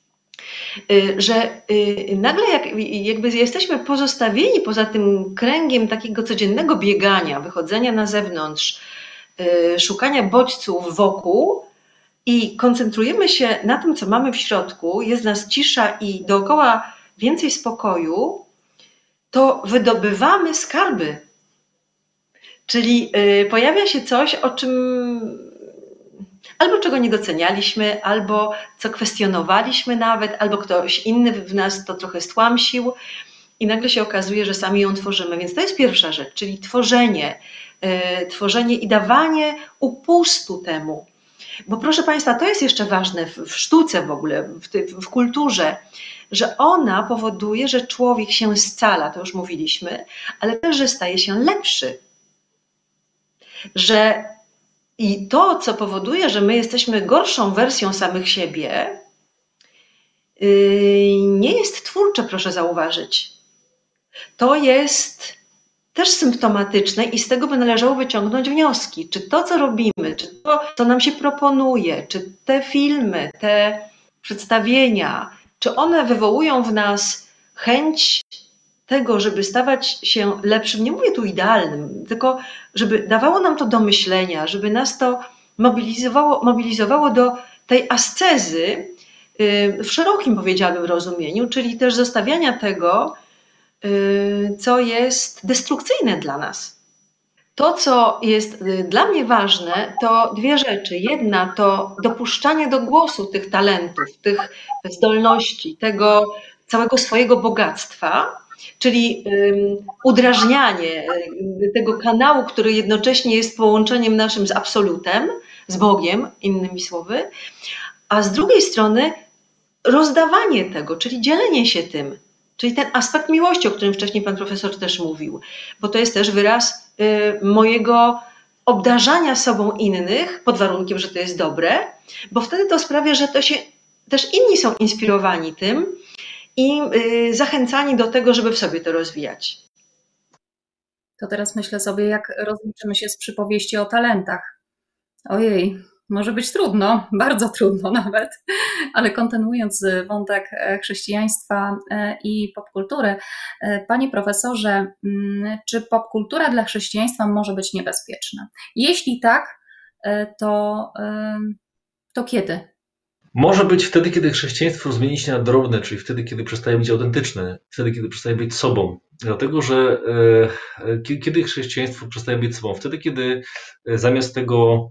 że nagle jak, jakby jesteśmy pozostawieni poza tym kręgiem takiego codziennego biegania, wychodzenia na zewnątrz, szukania bodźców wokół i koncentrujemy się na tym, co mamy w środku, jest nas cisza i dookoła więcej spokoju, to wydobywamy skarby. Czyli pojawia się coś, o czym albo czego nie docenialiśmy, albo co kwestionowaliśmy nawet, albo ktoś inny w nas to trochę stłamsił i nagle się okazuje, że sami ją tworzymy. Więc to jest pierwsza rzecz, czyli tworzenie, tworzenie i dawanie upustu temu. Bo proszę Państwa, to jest jeszcze ważne w, w sztuce w ogóle, w, ty, w kulturze, że ona powoduje, że człowiek się scala, to już mówiliśmy, ale też, że staje się lepszy. Że i to, co powoduje, że my jesteśmy gorszą wersją samych siebie, nie jest twórcze, proszę zauważyć. To jest też symptomatyczne i z tego by należało wyciągnąć wnioski. Czy to, co robimy, czy to, co nam się proponuje, czy te filmy, te przedstawienia, czy one wywołują w nas chęć tego, żeby stawać się lepszym, nie mówię tu idealnym, tylko żeby dawało nam to do myślenia, żeby nas to mobilizowało, mobilizowało do tej ascezy w szerokim, powiedziałabym, rozumieniu, czyli też zostawiania tego, co jest destrukcyjne dla nas. To, co jest dla mnie ważne, to dwie rzeczy. Jedna to dopuszczanie do głosu tych talentów, tych zdolności, tego całego swojego bogactwa, czyli um, udrażnianie tego kanału, który jednocześnie jest połączeniem naszym z absolutem, z Bogiem, innymi słowy, a z drugiej strony rozdawanie tego, czyli dzielenie się tym, czyli ten aspekt miłości, o którym wcześniej pan profesor też mówił, bo to jest też wyraz y, mojego obdarzania sobą innych, pod warunkiem, że to jest dobre, bo wtedy to sprawia, że to się, też inni są inspirowani tym i y, zachęcani do tego, żeby w sobie to rozwijać. To teraz myślę sobie, jak rozliczymy się z przypowieści o talentach. Ojej, Może być trudno, bardzo trudno nawet, ale kontynuując wątek chrześcijaństwa i popkultury, panie profesorze, czy popkultura dla chrześcijaństwa może być niebezpieczna? Jeśli tak, to, to kiedy? Może być wtedy, kiedy chrześcijaństwo zmieni się na drobne, czyli wtedy, kiedy przestaje być autentyczne, wtedy, kiedy przestaje być sobą. Dlatego, że e, kiedy chrześcijaństwo przestaje być sobą? Wtedy, kiedy zamiast tego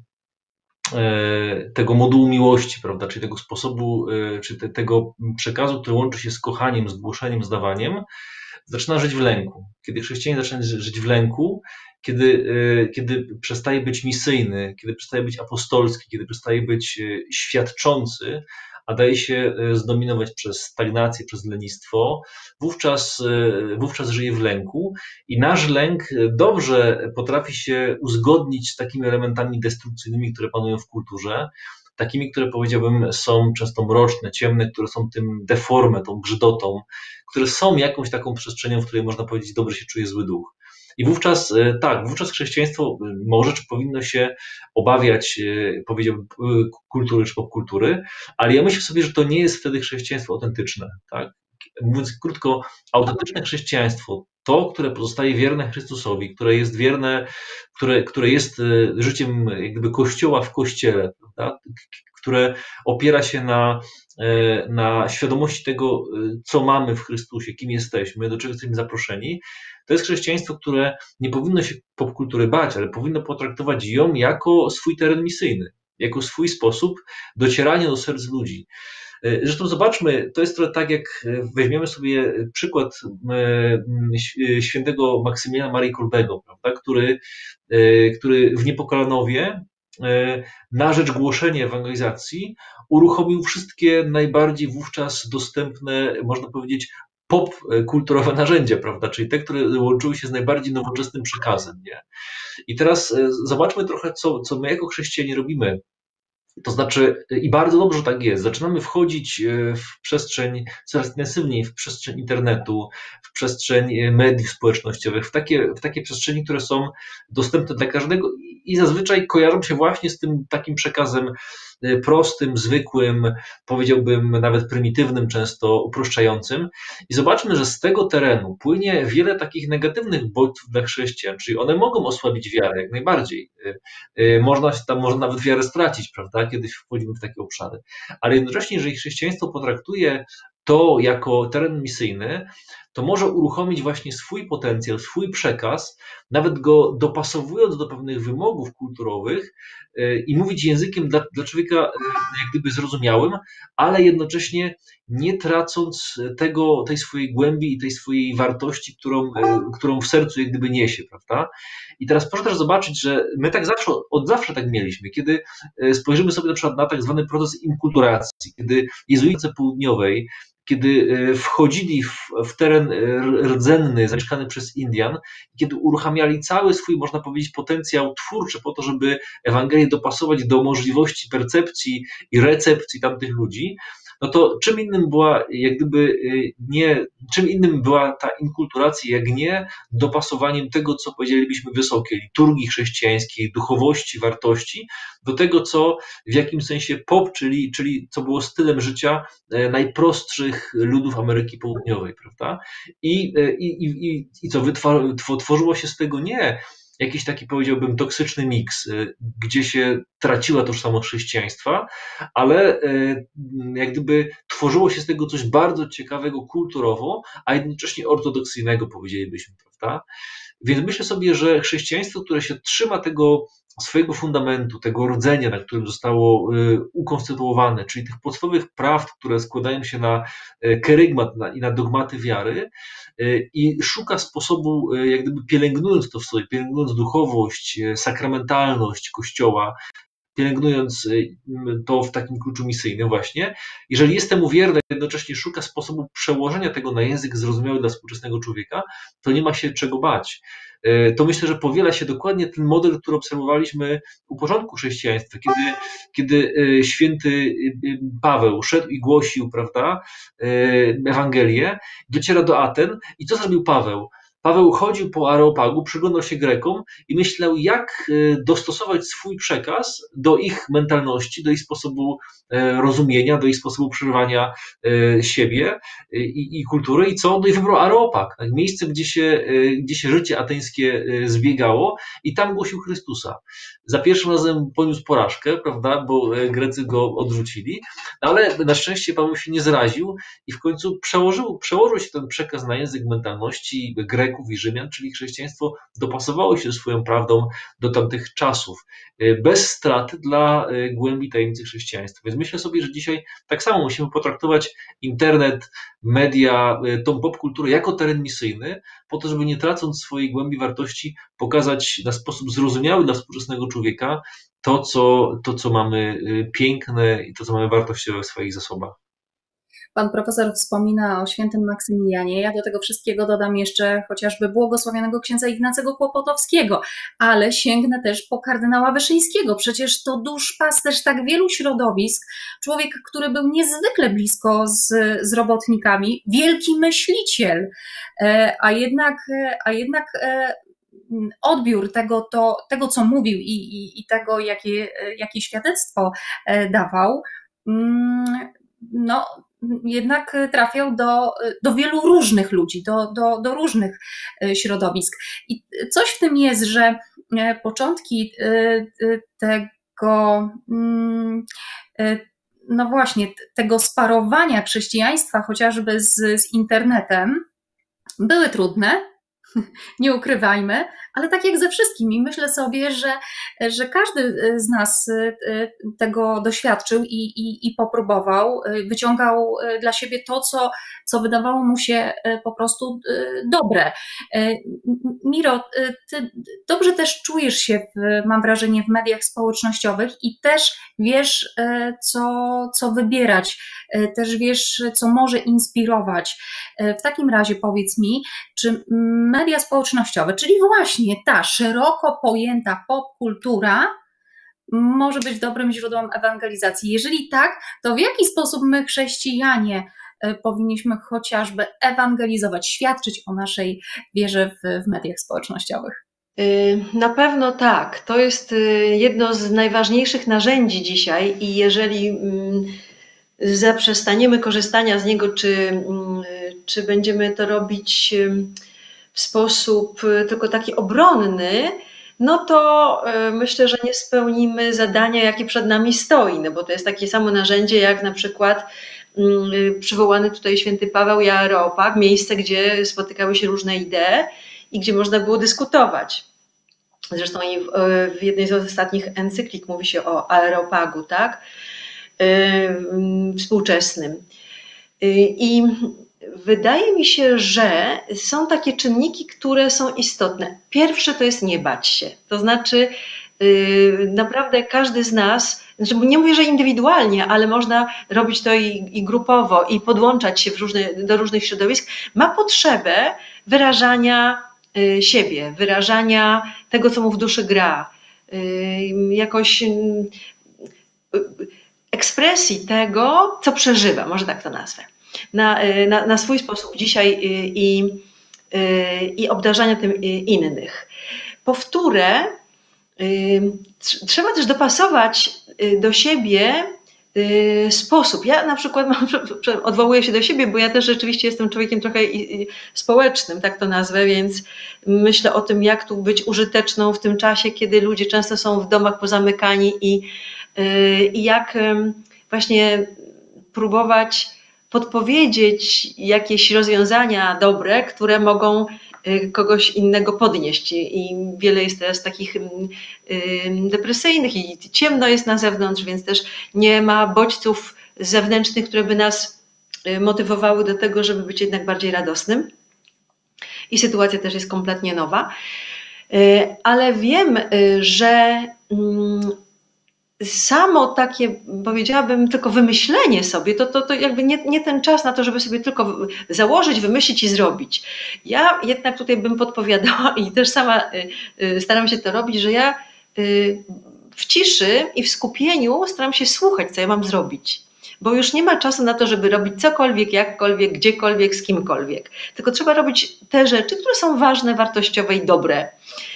tego modułu miłości, prawda, czyli tego sposobu, czy te, tego przekazu, który łączy się z kochaniem, z głoszeniem, z dawaniem, zaczyna żyć w lęku. Kiedy chrześcijanin zaczyna żyć w lęku, kiedy, kiedy przestaje być misyjny, kiedy przestaje być apostolski, kiedy przestaje być świadczący, a daje się zdominować przez stagnację, przez lenistwo, wówczas, wówczas żyje w lęku i nasz lęk dobrze potrafi się uzgodnić z takimi elementami destrukcyjnymi, które panują w kulturze, takimi, które powiedziałbym są często mroczne, ciemne, które są tym deformem, tą brzydotą, które są jakąś taką przestrzenią, w której można powiedzieć, dobrze się czuje zły duch. I wówczas, tak, wówczas chrześcijaństwo może czy powinno się obawiać, powiedziałbym, kultury czy popkultury, ale ja myślę sobie, że to nie jest wtedy chrześcijaństwo autentyczne. Tak? Mówiąc krótko, autentyczne chrześcijaństwo, to, które pozostaje wierne Chrystusowi, które jest wierne, które, które jest życiem jak gdyby Kościoła w Kościele, prawda? Które opiera się na, na świadomości tego, co mamy w Chrystusie, kim jesteśmy, do czego jesteśmy zaproszeni. To jest chrześcijaństwo, które nie powinno się popkultury bać, ale powinno potraktować ją jako swój teren misyjny, jako swój sposób docierania do serc ludzi. Zresztą zobaczmy, to jest trochę tak, jak weźmiemy sobie przykład świętego Maksymiliana Marii Kolbego, prawda, który, który w Niepokalanowie na rzecz głoszenia ewangelizacji uruchomił wszystkie najbardziej wówczas dostępne, można powiedzieć, popkulturowe narzędzia, prawda, czyli te, które łączyły się z najbardziej nowoczesnym przekazem. Nie? I teraz zobaczmy trochę, co, co my jako chrześcijanie robimy. To znaczy, i bardzo dobrze tak jest, zaczynamy wchodzić w przestrzeń coraz intensywniej, w przestrzeń internetu, w przestrzeń mediów społecznościowych, w takie, w takie przestrzeni, które są dostępne dla każdego i zazwyczaj kojarzą się właśnie z tym takim przekazem prostym, zwykłym, powiedziałbym nawet prymitywnym, często uproszczającym. I zobaczmy, że z tego terenu płynie wiele takich negatywnych bodźców dla chrześcijan, czyli one mogą osłabić wiarę, jak najbardziej. Można tam można nawet wiarę stracić, prawda, kiedy wchodzimy w takie obszary. Ale jednocześnie, jeżeli chrześcijaństwo potraktuje to jako teren misyjny, to może uruchomić właśnie swój potencjał, swój przekaz, nawet go dopasowując do pewnych wymogów kulturowych i mówić językiem dla, dla człowieka jak gdyby zrozumiałym, ale jednocześnie nie tracąc tego, tej swojej głębi i tej swojej wartości, którą, którą w sercu jak gdyby niesie, prawda? I teraz proszę też zobaczyć, że my tak zawsze, od zawsze tak mieliśmy, kiedy spojrzymy sobie na przykład na tak zwany proces inkulturacji, kiedy jezuicy południowej, kiedy wchodzili w, w teren rdzenny zamieszkany przez Indian, kiedy uruchamiali cały swój, można powiedzieć, potencjał twórczy po to, żeby Ewangelię dopasować do możliwości percepcji i recepcji tamtych ludzi, no to czym innym była, jak gdyby nie, czym innym była ta inkulturacja, jak nie dopasowaniem tego, co powiedzielibyśmy wysokie, liturgii chrześcijańskiej, duchowości, wartości, do tego, co w jakim sensie pop, czyli, czyli co było stylem życia najprostszych ludów Ameryki Południowej, prawda? I, i, i, i co wytworzyło się z tego nie jakiś taki, powiedziałbym, toksyczny miks, gdzie się traciła tożsamość chrześcijaństwa, ale jak gdyby tworzyło się z tego coś bardzo ciekawego kulturowo, a jednocześnie ortodoksyjnego, powiedzielibyśmy, prawda? Więc myślę sobie, że chrześcijaństwo, które się trzyma tego swojego fundamentu, tego rdzenia, na którym zostało ukonstytuowane, czyli tych podstawowych prawd, które składają się na kerygmat i na dogmaty wiary i szuka sposobu, jak gdyby pielęgnując to w sobie, pielęgnując duchowość, sakramentalność Kościoła, pielęgnując to w takim kluczu misyjnym właśnie, jeżeli jest temu wierny, jednocześnie szuka sposobu przełożenia tego na język zrozumiały dla współczesnego człowieka, to nie ma się czego bać. To myślę, że powiela się dokładnie ten model, który obserwowaliśmy u początku chrześcijaństwa, kiedy, kiedy święty Paweł szedł i głosił, prawda, Ewangelię, dociera do Aten i co zrobił Paweł? Paweł chodził po Areopagu, przyglądał się Grekom i myślał, jak dostosować swój przekaz do ich mentalności, do ich sposobu rozumienia, do ich sposobu przeżywania siebie i, i kultury i co? No i wybrał Areopag, tak? Miejsce, gdzie się, gdzie się życie ateńskie zbiegało i tam głosił Chrystusa. Za pierwszym razem poniósł porażkę, prawda, bo Grecy go odrzucili, ale na szczęście Paweł się nie zraził i w końcu przełożył, przełożył się ten przekaz na język mentalności Greków i Rzymian, czyli chrześcijaństwo dopasowało się swoją prawdą do tamtych czasów, bez straty dla głębi tajemnicy chrześcijaństwa. Więc myślę sobie, że dzisiaj tak samo musimy potraktować internet, media, tą popkulturę jako teren misyjny, po to, żeby nie tracąc swojej głębi wartości, pokazać na sposób zrozumiały dla współczesnego człowieka to, co, to, co mamy piękne i to, co mamy wartościowe w swoich zasobach. Pan profesor wspomina o świętym Maksymilianie. Ja do tego wszystkiego dodam jeszcze chociażby błogosławionego księdza Ignacego Kłopotowskiego, ale sięgnę też po kardynała Wyszyńskiego. Przecież to duszpasterz tak wielu środowisk, człowiek, który był niezwykle blisko z, z robotnikami, wielki myśliciel, a jednak, a jednak odbiór tego, to, tego co mówił i, i, i tego, jakie, jakie świadectwo dawał, no jednak trafiał do, do wielu różnych ludzi, do, do, do różnych środowisk. I coś w tym jest, że początki tego, no właśnie, tego sparowania chrześcijaństwa chociażby z, z internetem były trudne, nie ukrywajmy, ale tak jak ze wszystkim i myślę sobie, że, że każdy z nas tego doświadczył i, i, i popróbował, wyciągał dla siebie to, co, co wydawało mu się po prostu dobre. Miro, ty dobrze też czujesz się, w, mam wrażenie, w mediach społecznościowych i też wiesz, co, co wybierać, też wiesz, co może inspirować. W takim razie powiedz mi, czy media społecznościowe, czyli właśnie ta szeroko pojęta popkultura może być dobrym źródłem ewangelizacji? Jeżeli tak, to w jaki sposób my, chrześcijanie, powinniśmy chociażby ewangelizować, świadczyć o naszej wierze w, w mediach społecznościowych? Na pewno tak. To jest jedno z najważniejszych narzędzi dzisiaj i jeżeli zaprzestaniemy korzystania z niego, czy, czy będziemy to robić w sposób tylko taki obronny, no to myślę, że nie spełnimy zadania, jakie przed nami stoi, no bo to jest takie samo narzędzie jak na przykład przywołany tutaj święty Paweł i Areopag, miejsce, gdzie spotykały się różne idee i gdzie można było dyskutować. Zresztą w jednej z ostatnich encyklik mówi się o Areopagu, tak? Współczesnym. I wydaje mi się, że są takie czynniki, które są istotne. Pierwsze to jest nie bać się. To znaczy naprawdę każdy z nas, znaczy nie mówię, że indywidualnie, ale można robić to i, i grupowo i podłączać się w różne, do różnych środowisk, ma potrzebę wyrażania siebie, wyrażania tego, co mu w duszy gra, jakoś ekspresji tego, co przeżywa, może tak to nazwę, na, na, na swój sposób dzisiaj i, i, i obdarzania tym innych. Powtórę, trzeba też dopasować do siebie sposób. Ja na przykład mam, odwołuję się do siebie, bo ja też rzeczywiście jestem człowiekiem trochę społecznym, tak to nazwę, więc myślę o tym, jak tu być użyteczną w tym czasie, kiedy ludzie często są w domach pozamykani i, i jak właśnie próbować podpowiedzieć jakieś rozwiązania dobre, które mogą kogoś innego podnieść. I wiele jest teraz takich depresyjnych i ciemno jest na zewnątrz, więc też nie ma bodźców zewnętrznych, które by nas motywowały do tego, żeby być jednak bardziej radosnym. I sytuacja też jest kompletnie nowa. Ale wiem, że samo takie, powiedziałabym, tylko wymyślenie sobie, to, to, to jakby nie, nie ten czas na to, żeby sobie tylko założyć, wymyślić i zrobić. Ja jednak tutaj bym podpowiadała i też sama staram się to robić, że ja w ciszy i w skupieniu staram się słuchać, co ja mam zrobić. bo już nie ma czasu na to, żeby robić cokolwiek, jakkolwiek, gdziekolwiek, z kimkolwiek. Tylko trzeba robić te rzeczy, które są ważne, wartościowe i dobre.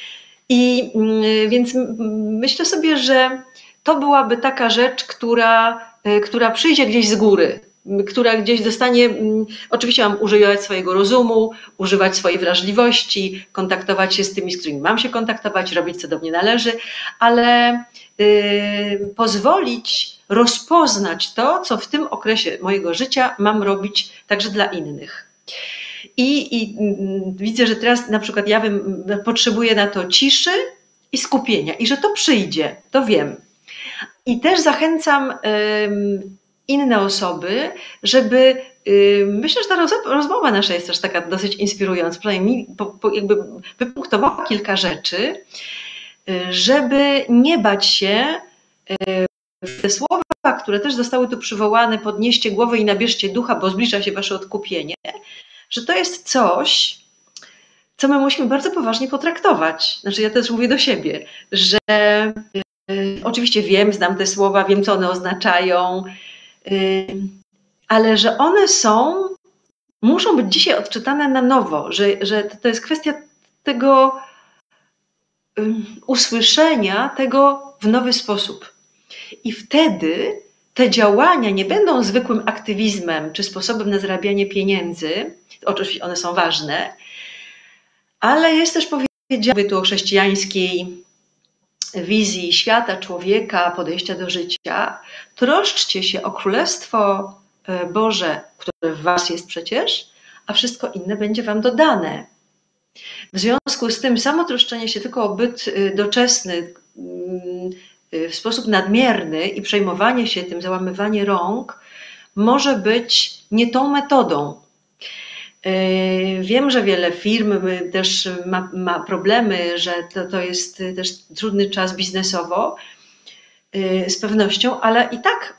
I więc myślę sobie, że to byłaby taka rzecz, która, która przyjdzie gdzieś z góry, która gdzieś dostanie, oczywiście mam używać swojego rozumu, używać swojej wrażliwości, kontaktować się z tymi, z którymi mam się kontaktować, robić co do mnie należy, ale yy, pozwolić rozpoznać to, co w tym okresie mojego życia mam robić także dla innych. I, i widzę, że teraz na przykład ja bym, potrzebuję na to ciszy i skupienia i że to przyjdzie, to wiem. I też zachęcam ym, inne osoby, żeby, ym, myślę, że ta rozmowa nasza jest też taka dosyć inspirująca, przynajmniej mi po, po, jakby wypunktowała kilka rzeczy, y, żeby nie bać się y, te słowa, które też zostały tu przywołane, podnieście głowę i nabierzcie ducha, bo zbliża się wasze odkupienie, że to jest coś, co my musimy bardzo poważnie potraktować. Znaczy ja też mówię do siebie, że y, oczywiście wiem, znam te słowa, wiem, co one oznaczają, y, ale że one są, muszą być dzisiaj odczytane na nowo, że, że to jest kwestia tego y, usłyszenia tego w nowy sposób. I wtedy te działania nie będą zwykłym aktywizmem czy sposobem na zarabianie pieniędzy, oczywiście one są ważne, ale jest też powiedziane tu o chrześcijańskiej wizji świata, człowieka, podejścia do życia. Troszczcie się o Królestwo Boże, które w was jest przecież, a wszystko inne będzie wam dodane. W związku z tym samo troszczenie się tylko o byt doczesny w sposób nadmierny i przejmowanie się tym, załamywanie rąk może być nie tą metodą. Wiem, że wiele firm też ma, ma problemy, że to, to jest też trudny czas biznesowo, z pewnością, ale i tak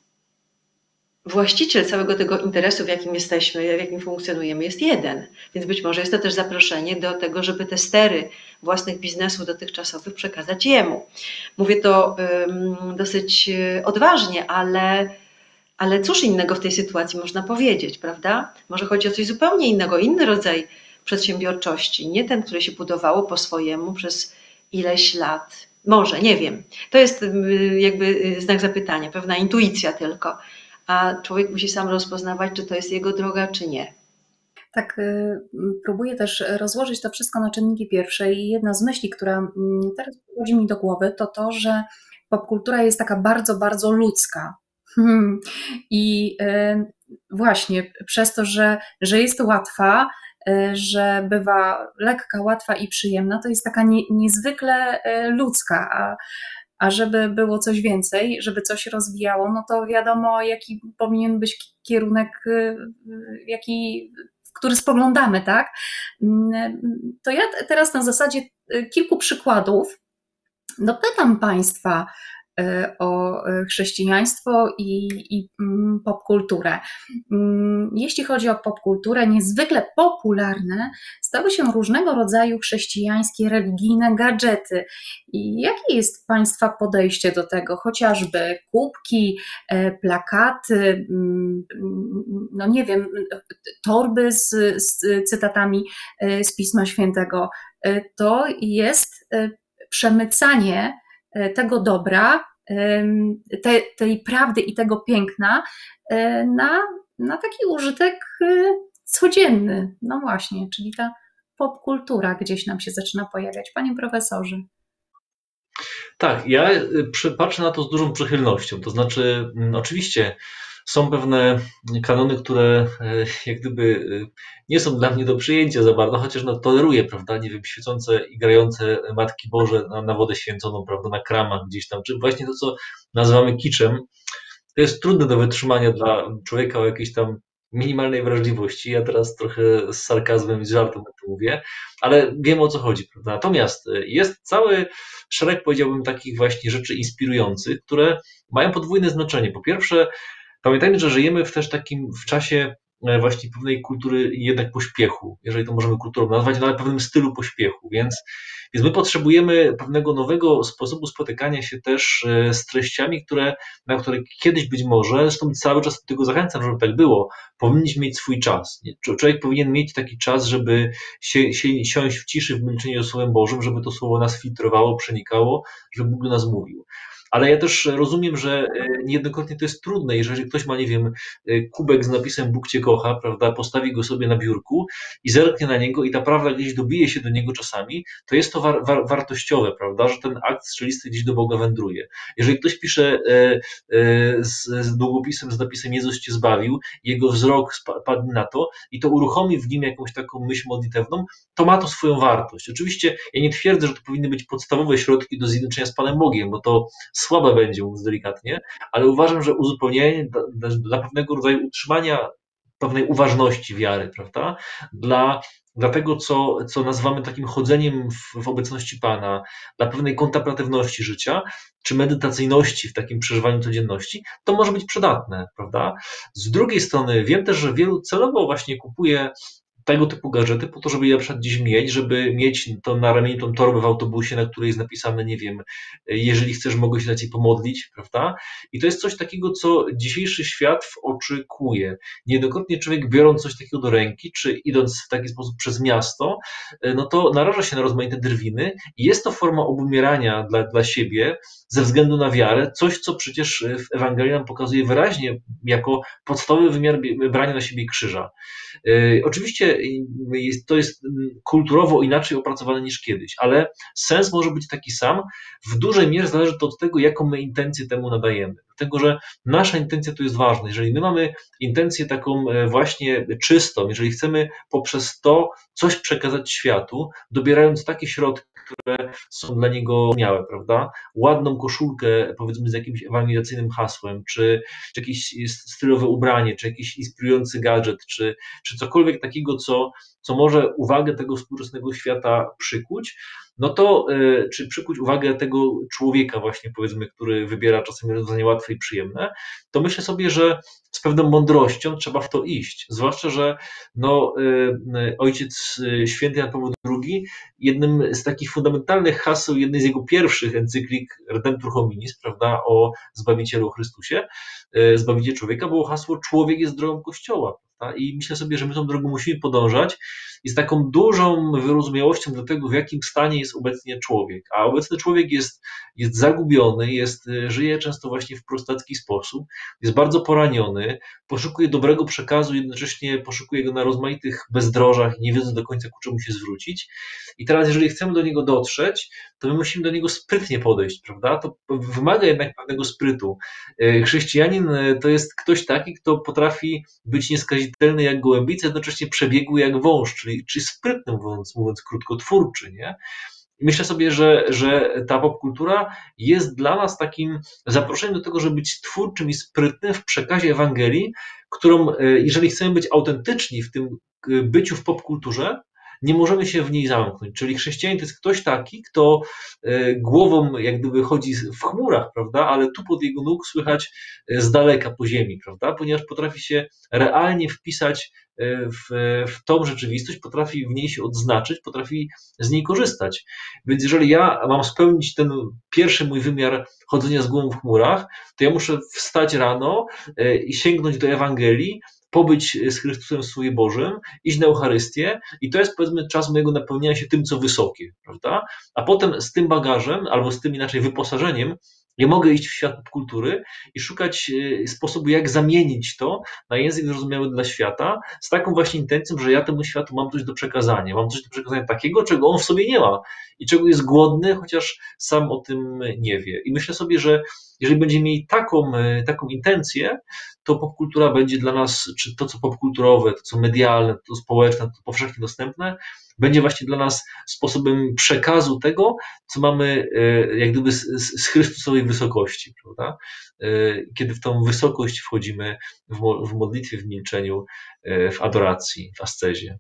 właściciel całego tego interesu, w jakim jesteśmy, w jakim funkcjonujemy, jest jeden. Więc być może jest to też zaproszenie do tego, żeby te stery własnych biznesów dotychczasowych przekazać jemu. Mówię to um, dosyć odważnie, ale Ale cóż innego w tej sytuacji można powiedzieć, prawda? Może chodzi o coś zupełnie innego, inny rodzaj przedsiębiorczości, nie ten, który się budowało po swojemu przez ileś lat. Może, nie wiem. To jest jakby znak zapytania, pewna intuicja tylko, a człowiek musi sam rozpoznawać, czy to jest jego droga, czy nie. Tak, próbuję też rozłożyć to wszystko na czynniki pierwsze i jedna z myśli, która teraz przychodzi mi do głowy, to to, że popkultura jest taka bardzo, bardzo ludzka. Hmm. I y, właśnie przez to, że, że jest łatwa, y, że bywa lekka, łatwa i przyjemna, to jest taka nie, niezwykle y, ludzka, a, a żeby było coś więcej, żeby coś rozwijało, no to wiadomo, jaki powinien być kierunek, y, jaki, w który spoglądamy, tak? Y, to ja teraz na zasadzie kilku przykładów dopytam Państwa o chrześcijaństwo i, i popkulturę. Jeśli chodzi o popkulturę, niezwykle popularne stały się różnego rodzaju chrześcijańskie, religijne gadżety. I jakie jest Państwa podejście do tego? Chociażby kubki, plakaty, no nie wiem, torby z, z cytatami z Pisma Świętego. To jest przemycanie tego dobra, te, tej prawdy i tego piękna na, na taki użytek codzienny. No właśnie, czyli ta popkultura gdzieś nam się zaczyna pojawiać. Panie profesorze. Tak, ja patrzę na to z dużą przychylnością. To znaczy, oczywiście są pewne kanony, które jak gdyby nie są dla mnie do przyjęcia za bardzo, chociaż no, toleruję, prawda, nie wiem, świecące i grające Matki Boże na, na wodę święconą, prawda, na kramach gdzieś tam, czy właśnie to, co nazywamy kiczem, to jest trudne do wytrzymania dla człowieka o jakiejś tam minimalnej wrażliwości. Ja teraz trochę z sarkazmem i z żartem to mówię, ale wiem, o co chodzi, prawda. Natomiast jest cały szereg, powiedziałbym, takich właśnie rzeczy inspirujących, które mają podwójne znaczenie. Po pierwsze, pamiętajmy, że żyjemy w też takim w czasie właśnie pewnej kultury jednak pośpiechu, jeżeli to możemy kulturą nazwać, no ale pewnym stylu pośpiechu, więc, więc my potrzebujemy pewnego nowego sposobu spotykania się też z treściami, które, na które kiedyś być może, zresztą cały czas do tego zachęcam, żeby tak było, powinniśmy mieć swój czas. Człowiek powinien mieć taki czas, żeby się, się, siąść w ciszy, w milczeniu ze Słowem Bożym, żeby to Słowo nas filtrowało, przenikało, żeby Bóg do nas mówił. Ale ja też rozumiem, że niejednokrotnie to jest trudne, jeżeli ktoś ma, nie wiem, kubek z napisem Bóg Cię kocha, prawda, postawi go sobie na biurku i zerknie na niego i ta prawda gdzieś dobije się do niego czasami, to jest to war, war, wartościowe, prawda, że ten akt strzelisty gdzieś do Boga wędruje. Jeżeli ktoś pisze e, e, z, z długopisem, z napisem Jezus Cię zbawił, jego wzrok padnie na to i to uruchomi w nim jakąś taką myśl modlitewną, to ma to swoją wartość. Oczywiście ja nie twierdzę, że to powinny być podstawowe środki do zjednoczenia z Panem Bogiem, bo to słabe będzie, mówiąc delikatnie, ale uważam, że uzupełnienie dla, dla pewnego rodzaju utrzymania pewnej uważności wiary, prawda? Dla, dla tego, co, co nazywamy takim chodzeniem w, w obecności Pana, dla pewnej kontemplatywności życia, czy medytacyjności w takim przeżywaniu codzienności, to może być przydatne, prawda? Z drugiej strony wiem też, że wielu celowo właśnie kupuje tego typu gadżety po to, żeby je na przykład gdzieś mieć, żeby mieć to na ramieniu tą torbę w autobusie, na której jest napisane, nie wiem, jeżeli chcesz, mogę się dla Ciebie pomodlić, prawda? I to jest coś takiego, co dzisiejszy świat oczekuje. Niejednokrotnie człowiek, biorąc coś takiego do ręki, czy idąc w taki sposób przez miasto, no to naraża się na rozmaite drwiny i jest to forma obumierania dla, dla siebie ze względu na wiarę, coś, co przecież w Ewangelii nam pokazuje wyraźnie jako podstawowy wymiar brania na siebie krzyża. Oczywiście to jest kulturowo inaczej opracowane niż kiedyś, ale sens może być taki sam. W dużej mierze zależy to od tego, jaką my intencję temu nadajemy. Dlatego, że nasza intencja tu jest ważna. Jeżeli my mamy intencję taką właśnie czystą, jeżeli chcemy poprzez to coś przekazać światu, dobierając takie środki, które są dla niego miałe, prawda? Ładną koszulkę, powiedzmy, z jakimś ewangelizacyjnym hasłem, czy, czy jakieś stylowe ubranie, czy jakiś inspirujący gadżet, czy, czy cokolwiek takiego, co, co może uwagę tego współczesnego świata przykuć, no to, czy przykuć uwagę tego człowieka właśnie, powiedzmy, który wybiera czasem rozwiązanie łatwe i przyjemne, to myślę sobie, że z pewną mądrością trzeba w to iść. Zwłaszcza, że no, Ojciec Święty Jan Paweł drugi, jednym z takich fundamentalnych haseł, jednej z jego pierwszych encyklik Redemptor Hominis, prawda, o Zbawicielu Chrystusie, Zbawicielu człowieka, było hasło człowiek jest drogą Kościoła. I myślę sobie, że my tą drogą musimy podążać i z taką dużą wyrozumiałością do tego, w jakim stanie jest obecnie człowiek. A obecny człowiek jest, jest zagubiony, jest, żyje często właśnie w prostacki sposób, jest bardzo poraniony, poszukuje dobrego przekazu, jednocześnie poszukuje go na rozmaitych bezdrożach, nie wiedząc do końca, ku czemu się zwrócić. I teraz, jeżeli chcemy do niego dotrzeć, to my musimy do niego sprytnie podejść, prawda? To wymaga jednak pewnego sprytu. Chrześcijanin to jest ktoś taki, kto potrafi być nieskazitelny jak gołębica, jednocześnie przebiegły jak wąż, czyli, czyli sprytny, mówiąc, mówiąc krótko, twórczy, nie? I myślę sobie, że, że ta popkultura jest dla nas takim zaproszeniem do tego, żeby być twórczym i sprytnym w przekazie Ewangelii, którą, jeżeli chcemy być autentyczni w tym byciu w popkulturze, nie możemy się w niej zamknąć. Czyli chrześcijanin to jest ktoś taki, kto głową jak gdyby chodzi w chmurach, prawda, ale tu pod jego nóg słychać z daleka po ziemi, prawda, ponieważ potrafi się realnie wpisać w, w tą rzeczywistość, potrafi w niej się odznaczyć, potrafi z niej korzystać. Więc jeżeli ja mam spełnić ten pierwszy mój wymiar chodzenia z głową w chmurach, to ja muszę wstać rano i sięgnąć do Ewangelii, pobyć z Chrystusem w Słowie Bożym, iść na Eucharystię i to jest, powiedzmy, czas mojego napełniania się tym, co wysokie, prawda? A potem z tym bagażem, albo z tym inaczej wyposażeniem, ja mogę iść w świat popkultury i szukać sposobu, jak zamienić to na język zrozumiały dla świata, z taką właśnie intencją, że ja temu światu mam coś do przekazania. Mam coś do przekazania takiego, czego on w sobie nie ma i czego jest głodny, chociaż sam o tym nie wie. I myślę sobie, że jeżeli będziemy mieli taką, taką intencję, to popkultura będzie dla nas, czy to co popkulturowe, to co medialne, to społeczne, to powszechnie dostępne, będzie właśnie dla nas sposobem przekazu tego, co mamy jak gdyby z, z Chrystusowej wysokości, prawda? Kiedy w tą wysokość wchodzimy w, w modlitwie, w milczeniu, w adoracji, w ascezie.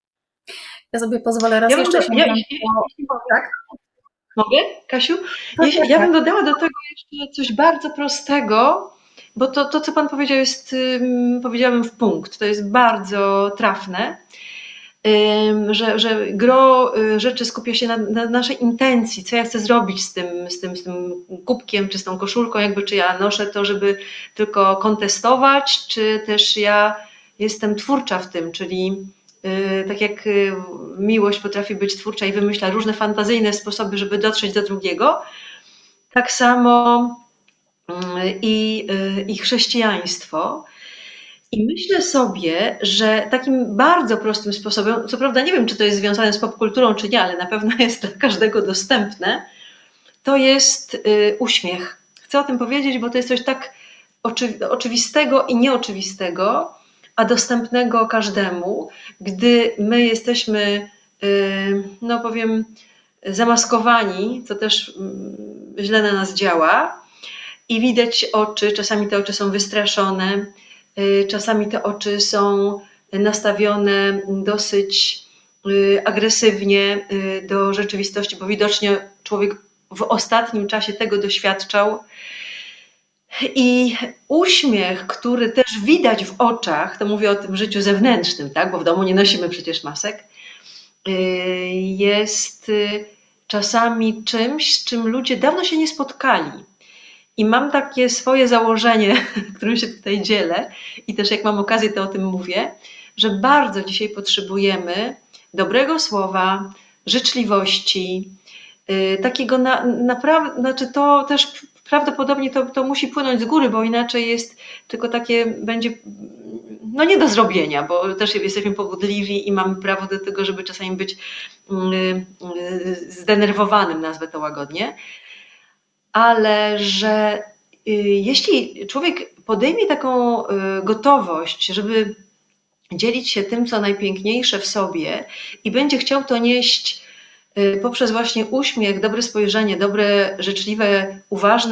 Ja sobie pozwolę raz ja jeszcze się... Ja, ja, ja, tak? Mogę, Kasiu? Ja, ja bym dodała do tego jeszcze coś bardzo prostego, bo to, to co Pan powiedział jest, powiedziałabym w punkt, to jest bardzo trafne, że, że gro rzeczy skupia się na, na naszej intencji, co ja chcę zrobić z tym, z, tym, z tym kubkiem, czy z tą koszulką, jakby czy ja noszę to, żeby tylko kontestować, czy też ja jestem twórcza w tym, czyli tak jak miłość potrafi być twórcza i wymyśla różne fantazyjne sposoby, żeby dotrzeć do drugiego, tak samo i, i chrześcijaństwo. I myślę sobie, że takim bardzo prostym sposobem, co prawda nie wiem, czy to jest związane z popkulturą, czy nie, ale na pewno jest dla każdego dostępne, to jest uśmiech. Chcę o tym powiedzieć, bo to jest coś tak oczywistego i nieoczywistego, a dostępnego każdemu, gdy my jesteśmy, no powiem, zamaskowani, co też źle na nas działa i widać oczy, czasami te oczy są wystraszone, czasami te oczy są nastawione dosyć agresywnie do rzeczywistości, bo widocznie człowiek w ostatnim czasie tego doświadczał. I uśmiech, który też widać w oczach, to mówię o tym życiu zewnętrznym, tak? Bo w domu nie nosimy przecież masek, jest czasami czymś, z czym ludzie dawno się nie spotkali. I mam takie swoje założenie, którym się tutaj dzielę i też jak mam okazję, to o tym mówię, że bardzo dzisiaj potrzebujemy dobrego słowa, życzliwości, takiego na, naprawdę, znaczy to też prawdopodobnie to, to musi płynąć z góry, bo inaczej jest tylko takie, będzie no nie do zrobienia, bo też jesteśmy pobudliwi i mamy prawo do tego, żeby czasami być zdenerwowanym, nazwę to łagodnie, ale że jeśli człowiek podejmie taką gotowość, żeby dzielić się tym, co najpiękniejsze w sobie i będzie chciał to nieść poprzez właśnie uśmiech, dobre spojrzenie, dobre, życzliwe, uważne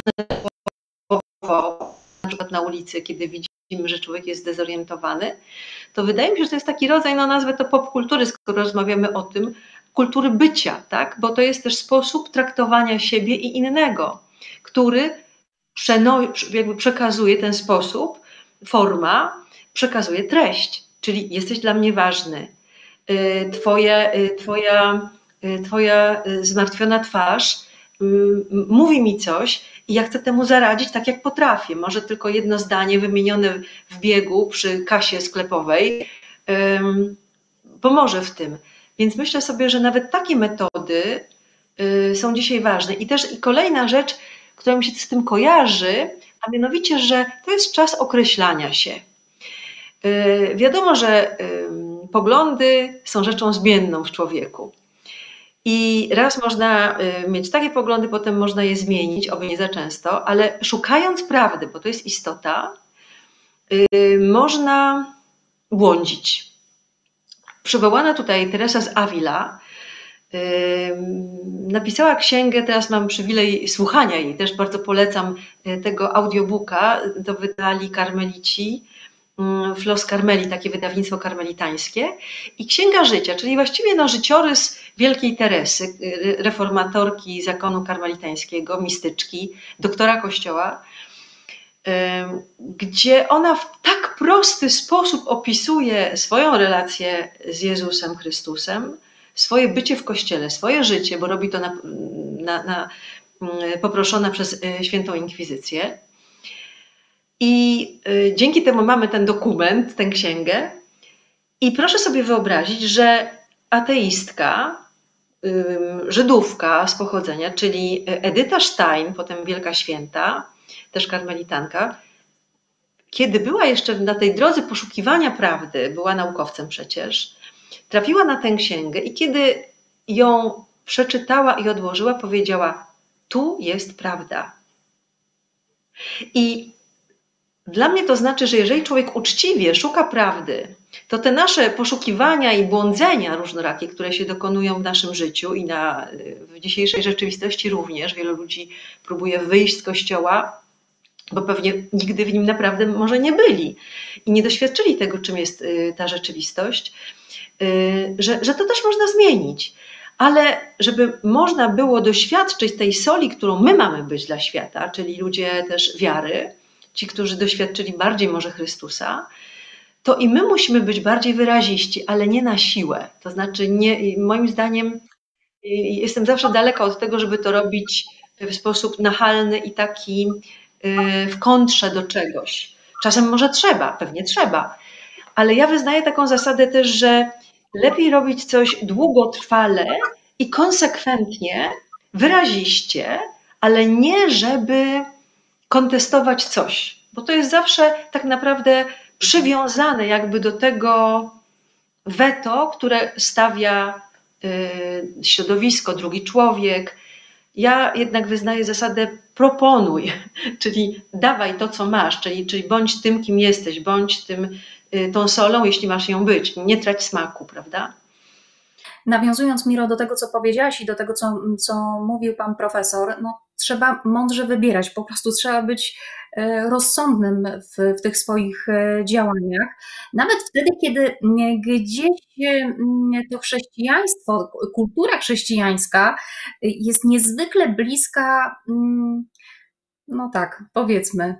słowo, na przykład na ulicy, kiedy widzimy, że człowiek jest zdezorientowany, to wydaje mi się, że to jest taki rodzaj, no nazwę to popkultury, skoro rozmawiamy o tym, kultury bycia, tak? Bo to jest też sposób traktowania siebie i innego, który przeno- jakby przekazuje ten sposób, forma przekazuje treść, czyli jesteś dla mnie ważny. Twoje, twoja, twoja zmartwiona twarz mówi mi coś i ja chcę temu zaradzić tak, jak potrafię. Może tylko jedno zdanie wymienione w biegu przy kasie sklepowej um, pomoże w tym. Więc myślę sobie, że nawet takie metody y, są dzisiaj ważne. I też i kolejna rzecz, która mi się z tym kojarzy, a mianowicie, że to jest czas określania się. Y, wiadomo, że y, poglądy są rzeczą zmienną w człowieku. I raz można y, mieć takie poglądy, potem można je zmienić, oby nie za często, ale szukając prawdy, bo to jest istota, y, można błądzić. Przywołana tutaj Teresa z Avila yy, napisała księgę, teraz mam przywilej słuchania jej, też bardzo polecam tego audiobooka, to wydali karmelici, yy, Flos Carmeli, takie wydawnictwo karmelitańskie i Księga Życia, czyli właściwie no, życiorys wielkiej Teresy, yy, reformatorki zakonu karmelitańskiego, mistyczki, doktora kościoła, gdzie ona w tak prosty sposób opisuje swoją relację z Jezusem Chrystusem, swoje bycie w Kościele, swoje życie, bo robi to na, na, na, poproszona przez Świętą Inkwizycję. I dzięki temu mamy ten dokument, tę księgę. I proszę sobie wyobrazić, że ateistka, Żydówka z pochodzenia, czyli Edyta Stein, potem Wielka Święta, też karmelitanka, kiedy była jeszcze na tej drodze poszukiwania prawdy, była naukowcem przecież, trafiła na tę księgę i kiedy ją przeczytała i odłożyła, powiedziała: tu jest prawda. I dla mnie to znaczy, że jeżeli człowiek uczciwie szuka prawdy, to te nasze poszukiwania i błądzenia różnorakie, które się dokonują w naszym życiu i na, w dzisiejszej rzeczywistości również, wielu ludzi próbuje wyjść z Kościoła, bo pewnie nigdy w nim naprawdę może nie byli i nie doświadczyli tego, czym jest ta rzeczywistość, że, że to też można zmienić. Ale żeby można było doświadczyć tej soli, którą my mamy być dla świata, czyli ludzie też wiary, ci, którzy doświadczyli bardziej może Chrystusa, to i my musimy być bardziej wyraziści, ale nie na siłę. To znaczy, nie, moim zdaniem, jestem zawsze daleka od tego, żeby to robić w sposób nachalny i taki w kontrze do czegoś. Czasem może trzeba, pewnie trzeba, ale ja wyznaję taką zasadę też, że lepiej robić coś długotrwale i konsekwentnie, wyraziście, ale nie żeby kontestować coś, bo to jest zawsze tak naprawdę przywiązane jakby do tego weto, które stawia y, środowisko, drugi człowiek. Ja jednak wyznaję zasadę proponuj, czyli dawaj to, co masz, czyli, czyli bądź tym, kim jesteś, bądź tym, y, tą solą, jeśli masz ją być, nie trać smaku, prawda? Nawiązując, Miro, do tego, co powiedziałaś i do tego, co, co mówił pan profesor, no, trzeba mądrze wybierać, po prostu trzeba być rozsądnym w, w tych swoich działaniach. Nawet wtedy, kiedy gdzieś to chrześcijaństwo, kultura chrześcijańska jest niezwykle bliska, no tak, powiedzmy,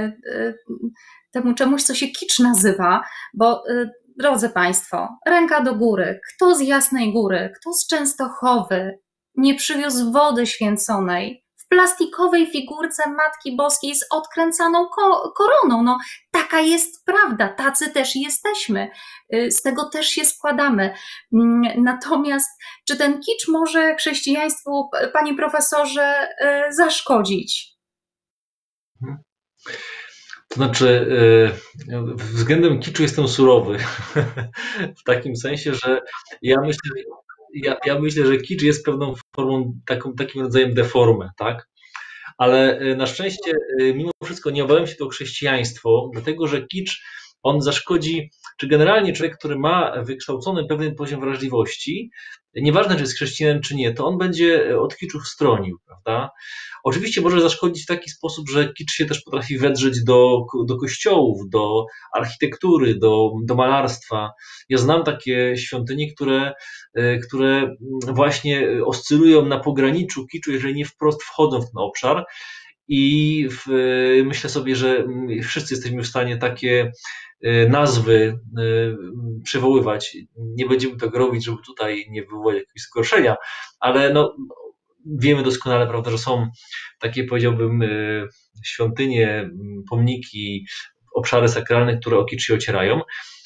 temu czemuś, co się kicz nazywa, bo drodzy Państwo, ręka do góry. Kto z Jasnej Góry, kto z Częstochowy nie przywiózł wody święconej w plastikowej figurce Matki Boskiej z odkręcaną ko koroną? No, taka jest prawda, tacy też jesteśmy, z tego też się składamy. Natomiast czy ten kicz może chrześcijaństwu, panie profesorze, zaszkodzić? Hmm. To znaczy, względem kiczu jestem surowy, w takim sensie, że ja myślę, ja, ja myślę, że kicz jest pewną formą, taką, takim rodzajem deformy, tak? Ale na szczęście mimo wszystko nie obawiam się to chrześcijaństwo, dlatego że kicz, on zaszkodzi, czy generalnie człowiek, który ma wykształcony pewien poziom wrażliwości, nieważne czy jest chrześcijaninem czy nie, to on będzie od kiczu stronił, prawda? Oczywiście może zaszkodzić w taki sposób, że kicz się też potrafi wedrzeć do, do kościołów, do architektury, do, do malarstwa. Ja znam takie świątynie, które, które właśnie oscylują na pograniczu kiczu, jeżeli nie wprost wchodzą w ten obszar. I w, myślę sobie, że wszyscy jesteśmy w stanie takie nazwy przywoływać. Nie będziemy tego robić, żeby tutaj nie wywołać jakiegoś zgorszenia, ale no, wiemy doskonale, prawda, że są takie, powiedziałbym, świątynie, pomniki, obszary sakralne, które o kicz się ocierają.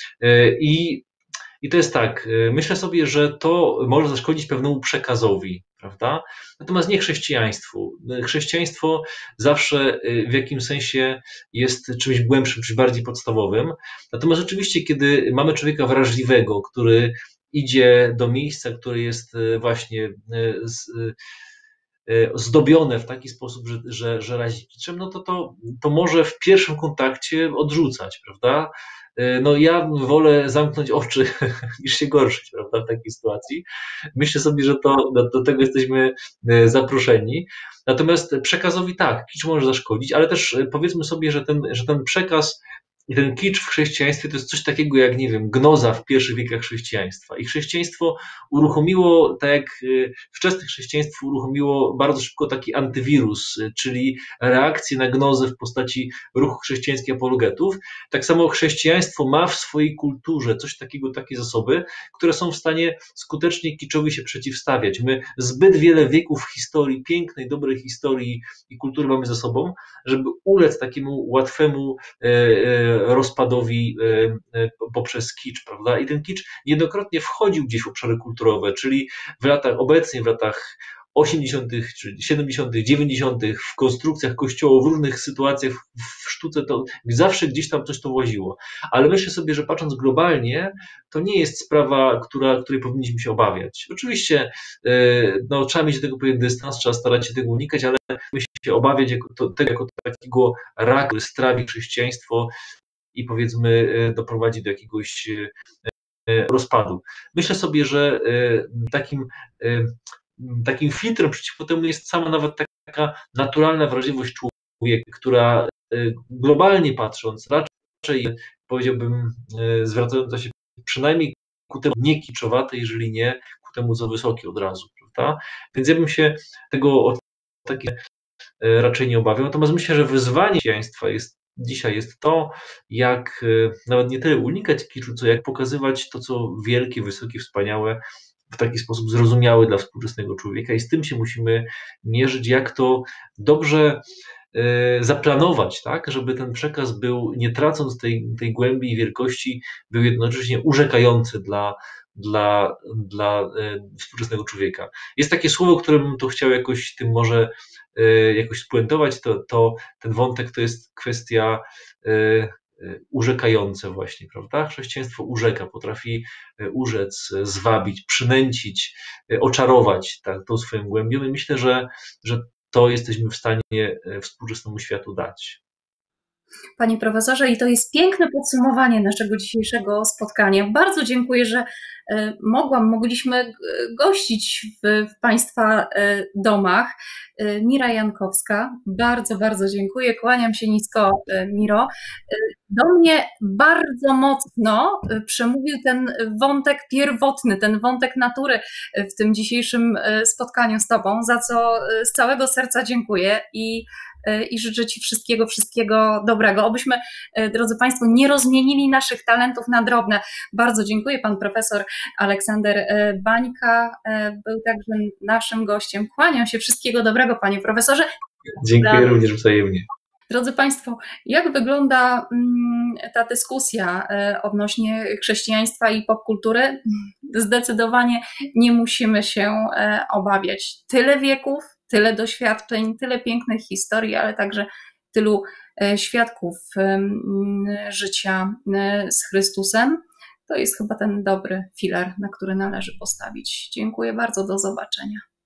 I, I to jest tak, myślę sobie, że to może zaszkodzić pewnemu przekazowi, prawda? Natomiast nie chrześcijaństwu. Chrześcijaństwo zawsze w jakimś sensie jest czymś głębszym, czymś bardziej podstawowym. Natomiast rzeczywiście, kiedy mamy człowieka wrażliwego, który idzie do miejsca, które jest właśnie z, zdobione w taki sposób, że, że, że razi kiczem, no to, to to może w pierwszym kontakcie odrzucać, prawda? No ja wolę zamknąć oczy niż się gorszyć, prawda, w takiej sytuacji. Myślę sobie, że to, do, do tego jesteśmy zaproszeni. Natomiast przekazowi tak, kicz może zaszkodzić, ale też powiedzmy sobie, że ten, że ten przekaz i ten kicz w chrześcijaństwie to jest coś takiego jak, nie wiem, gnoza w pierwszych wiekach chrześcijaństwa. I chrześcijaństwo uruchomiło, tak jak wczesne chrześcijaństwo uruchomiło bardzo szybko taki antywirus, czyli reakcję na gnozę w postaci ruchu chrześcijańskich apologetów. Tak samo chrześcijaństwo ma w swojej kulturze coś takiego, takie zasoby, które są w stanie skutecznie kiczowi się przeciwstawiać. My zbyt wiele wieków historii, pięknej, dobrej historii i kultury mamy za sobą, żeby ulec takiemu łatwemu rozpadowi poprzez kicz, prawda? I ten kicz niejednokrotnie wchodził gdzieś w obszary kulturowe, czyli w latach, obecnie w latach osiemdziesiątych, czy siedemdziesiątych, dziewięćdziesiątych w konstrukcjach kościołów, w różnych sytuacjach w sztuce, to zawsze gdzieś tam coś to właziło. Ale myślę sobie, że patrząc globalnie, to nie jest sprawa, która, której powinniśmy się obawiać. Oczywiście no, trzeba mieć do tego pewien dystans, trzeba starać się tego unikać, ale musimy się obawiać jako to, tego jako takiego raka, który strawi chrześcijaństwo i powiedzmy doprowadzi do jakiegoś rozpadu. Myślę sobie, że takim Takim filtrem przeciwko temu jest sama nawet taka naturalna wrażliwość człowieka, która globalnie patrząc, raczej powiedziałbym, zwracająca się przynajmniej ku temu nie kiczowate, jeżeli nie ku temu za wysokie od razu, prawda? Więc ja bym się tego takie raczej nie obawiał. Natomiast myślę, że wyzwanie chrześcijaństwa jest dzisiaj jest to, jak nawet nie tyle unikać kiczu, co jak pokazywać to, co wielkie, wysokie, wspaniałe, w taki sposób zrozumiały dla współczesnego człowieka i z tym się musimy mierzyć, jak to dobrze zaplanować, tak, żeby ten przekaz był, nie tracąc tej, tej głębi i wielkości, był jednocześnie urzekający dla, dla, dla współczesnego człowieka. Jest takie słowo, które bym to chciał jakoś tym może jakoś spuentować, to, to ten wątek to jest kwestia urzekające właśnie, prawda? Chrześcijaństwo urzeka, potrafi urzec, zwabić, przynęcić, oczarować tak, tą swoją głębią i myślę, że, że to jesteśmy w stanie współczesnemu światu dać. Panie profesorze, i to jest piękne podsumowanie naszego dzisiejszego spotkania. Bardzo dziękuję, że mogłam, mogliśmy gościć w, w Państwa domach. Mira Jankowska, bardzo, bardzo dziękuję. Kłaniam się nisko, Miro. Do mnie bardzo mocno przemówił ten wątek pierwotny, ten wątek natury w tym dzisiejszym spotkaniu z Tobą, za co z całego serca dziękuję i i życzę Ci wszystkiego, wszystkiego dobrego. Obyśmy, drodzy Państwo, nie rozmienili naszych talentów na drobne. Bardzo dziękuję. Pan profesor Aleksander Bańka był także naszym gościem. Kłaniam się. Wszystkiego dobrego, panie profesorze. Dziękuję Dla... również wzajemnie. Drodzy Państwo, jak wygląda ta dyskusja odnośnie chrześcijaństwa i popkultury? Zdecydowanie nie musimy się obawiać. Tyle wieków, tyle doświadczeń, tyle pięknych historii, ale także tylu świadków życia z Chrystusem. To jest chyba ten dobry filar, na który należy postawić. Dziękuję bardzo, do zobaczenia.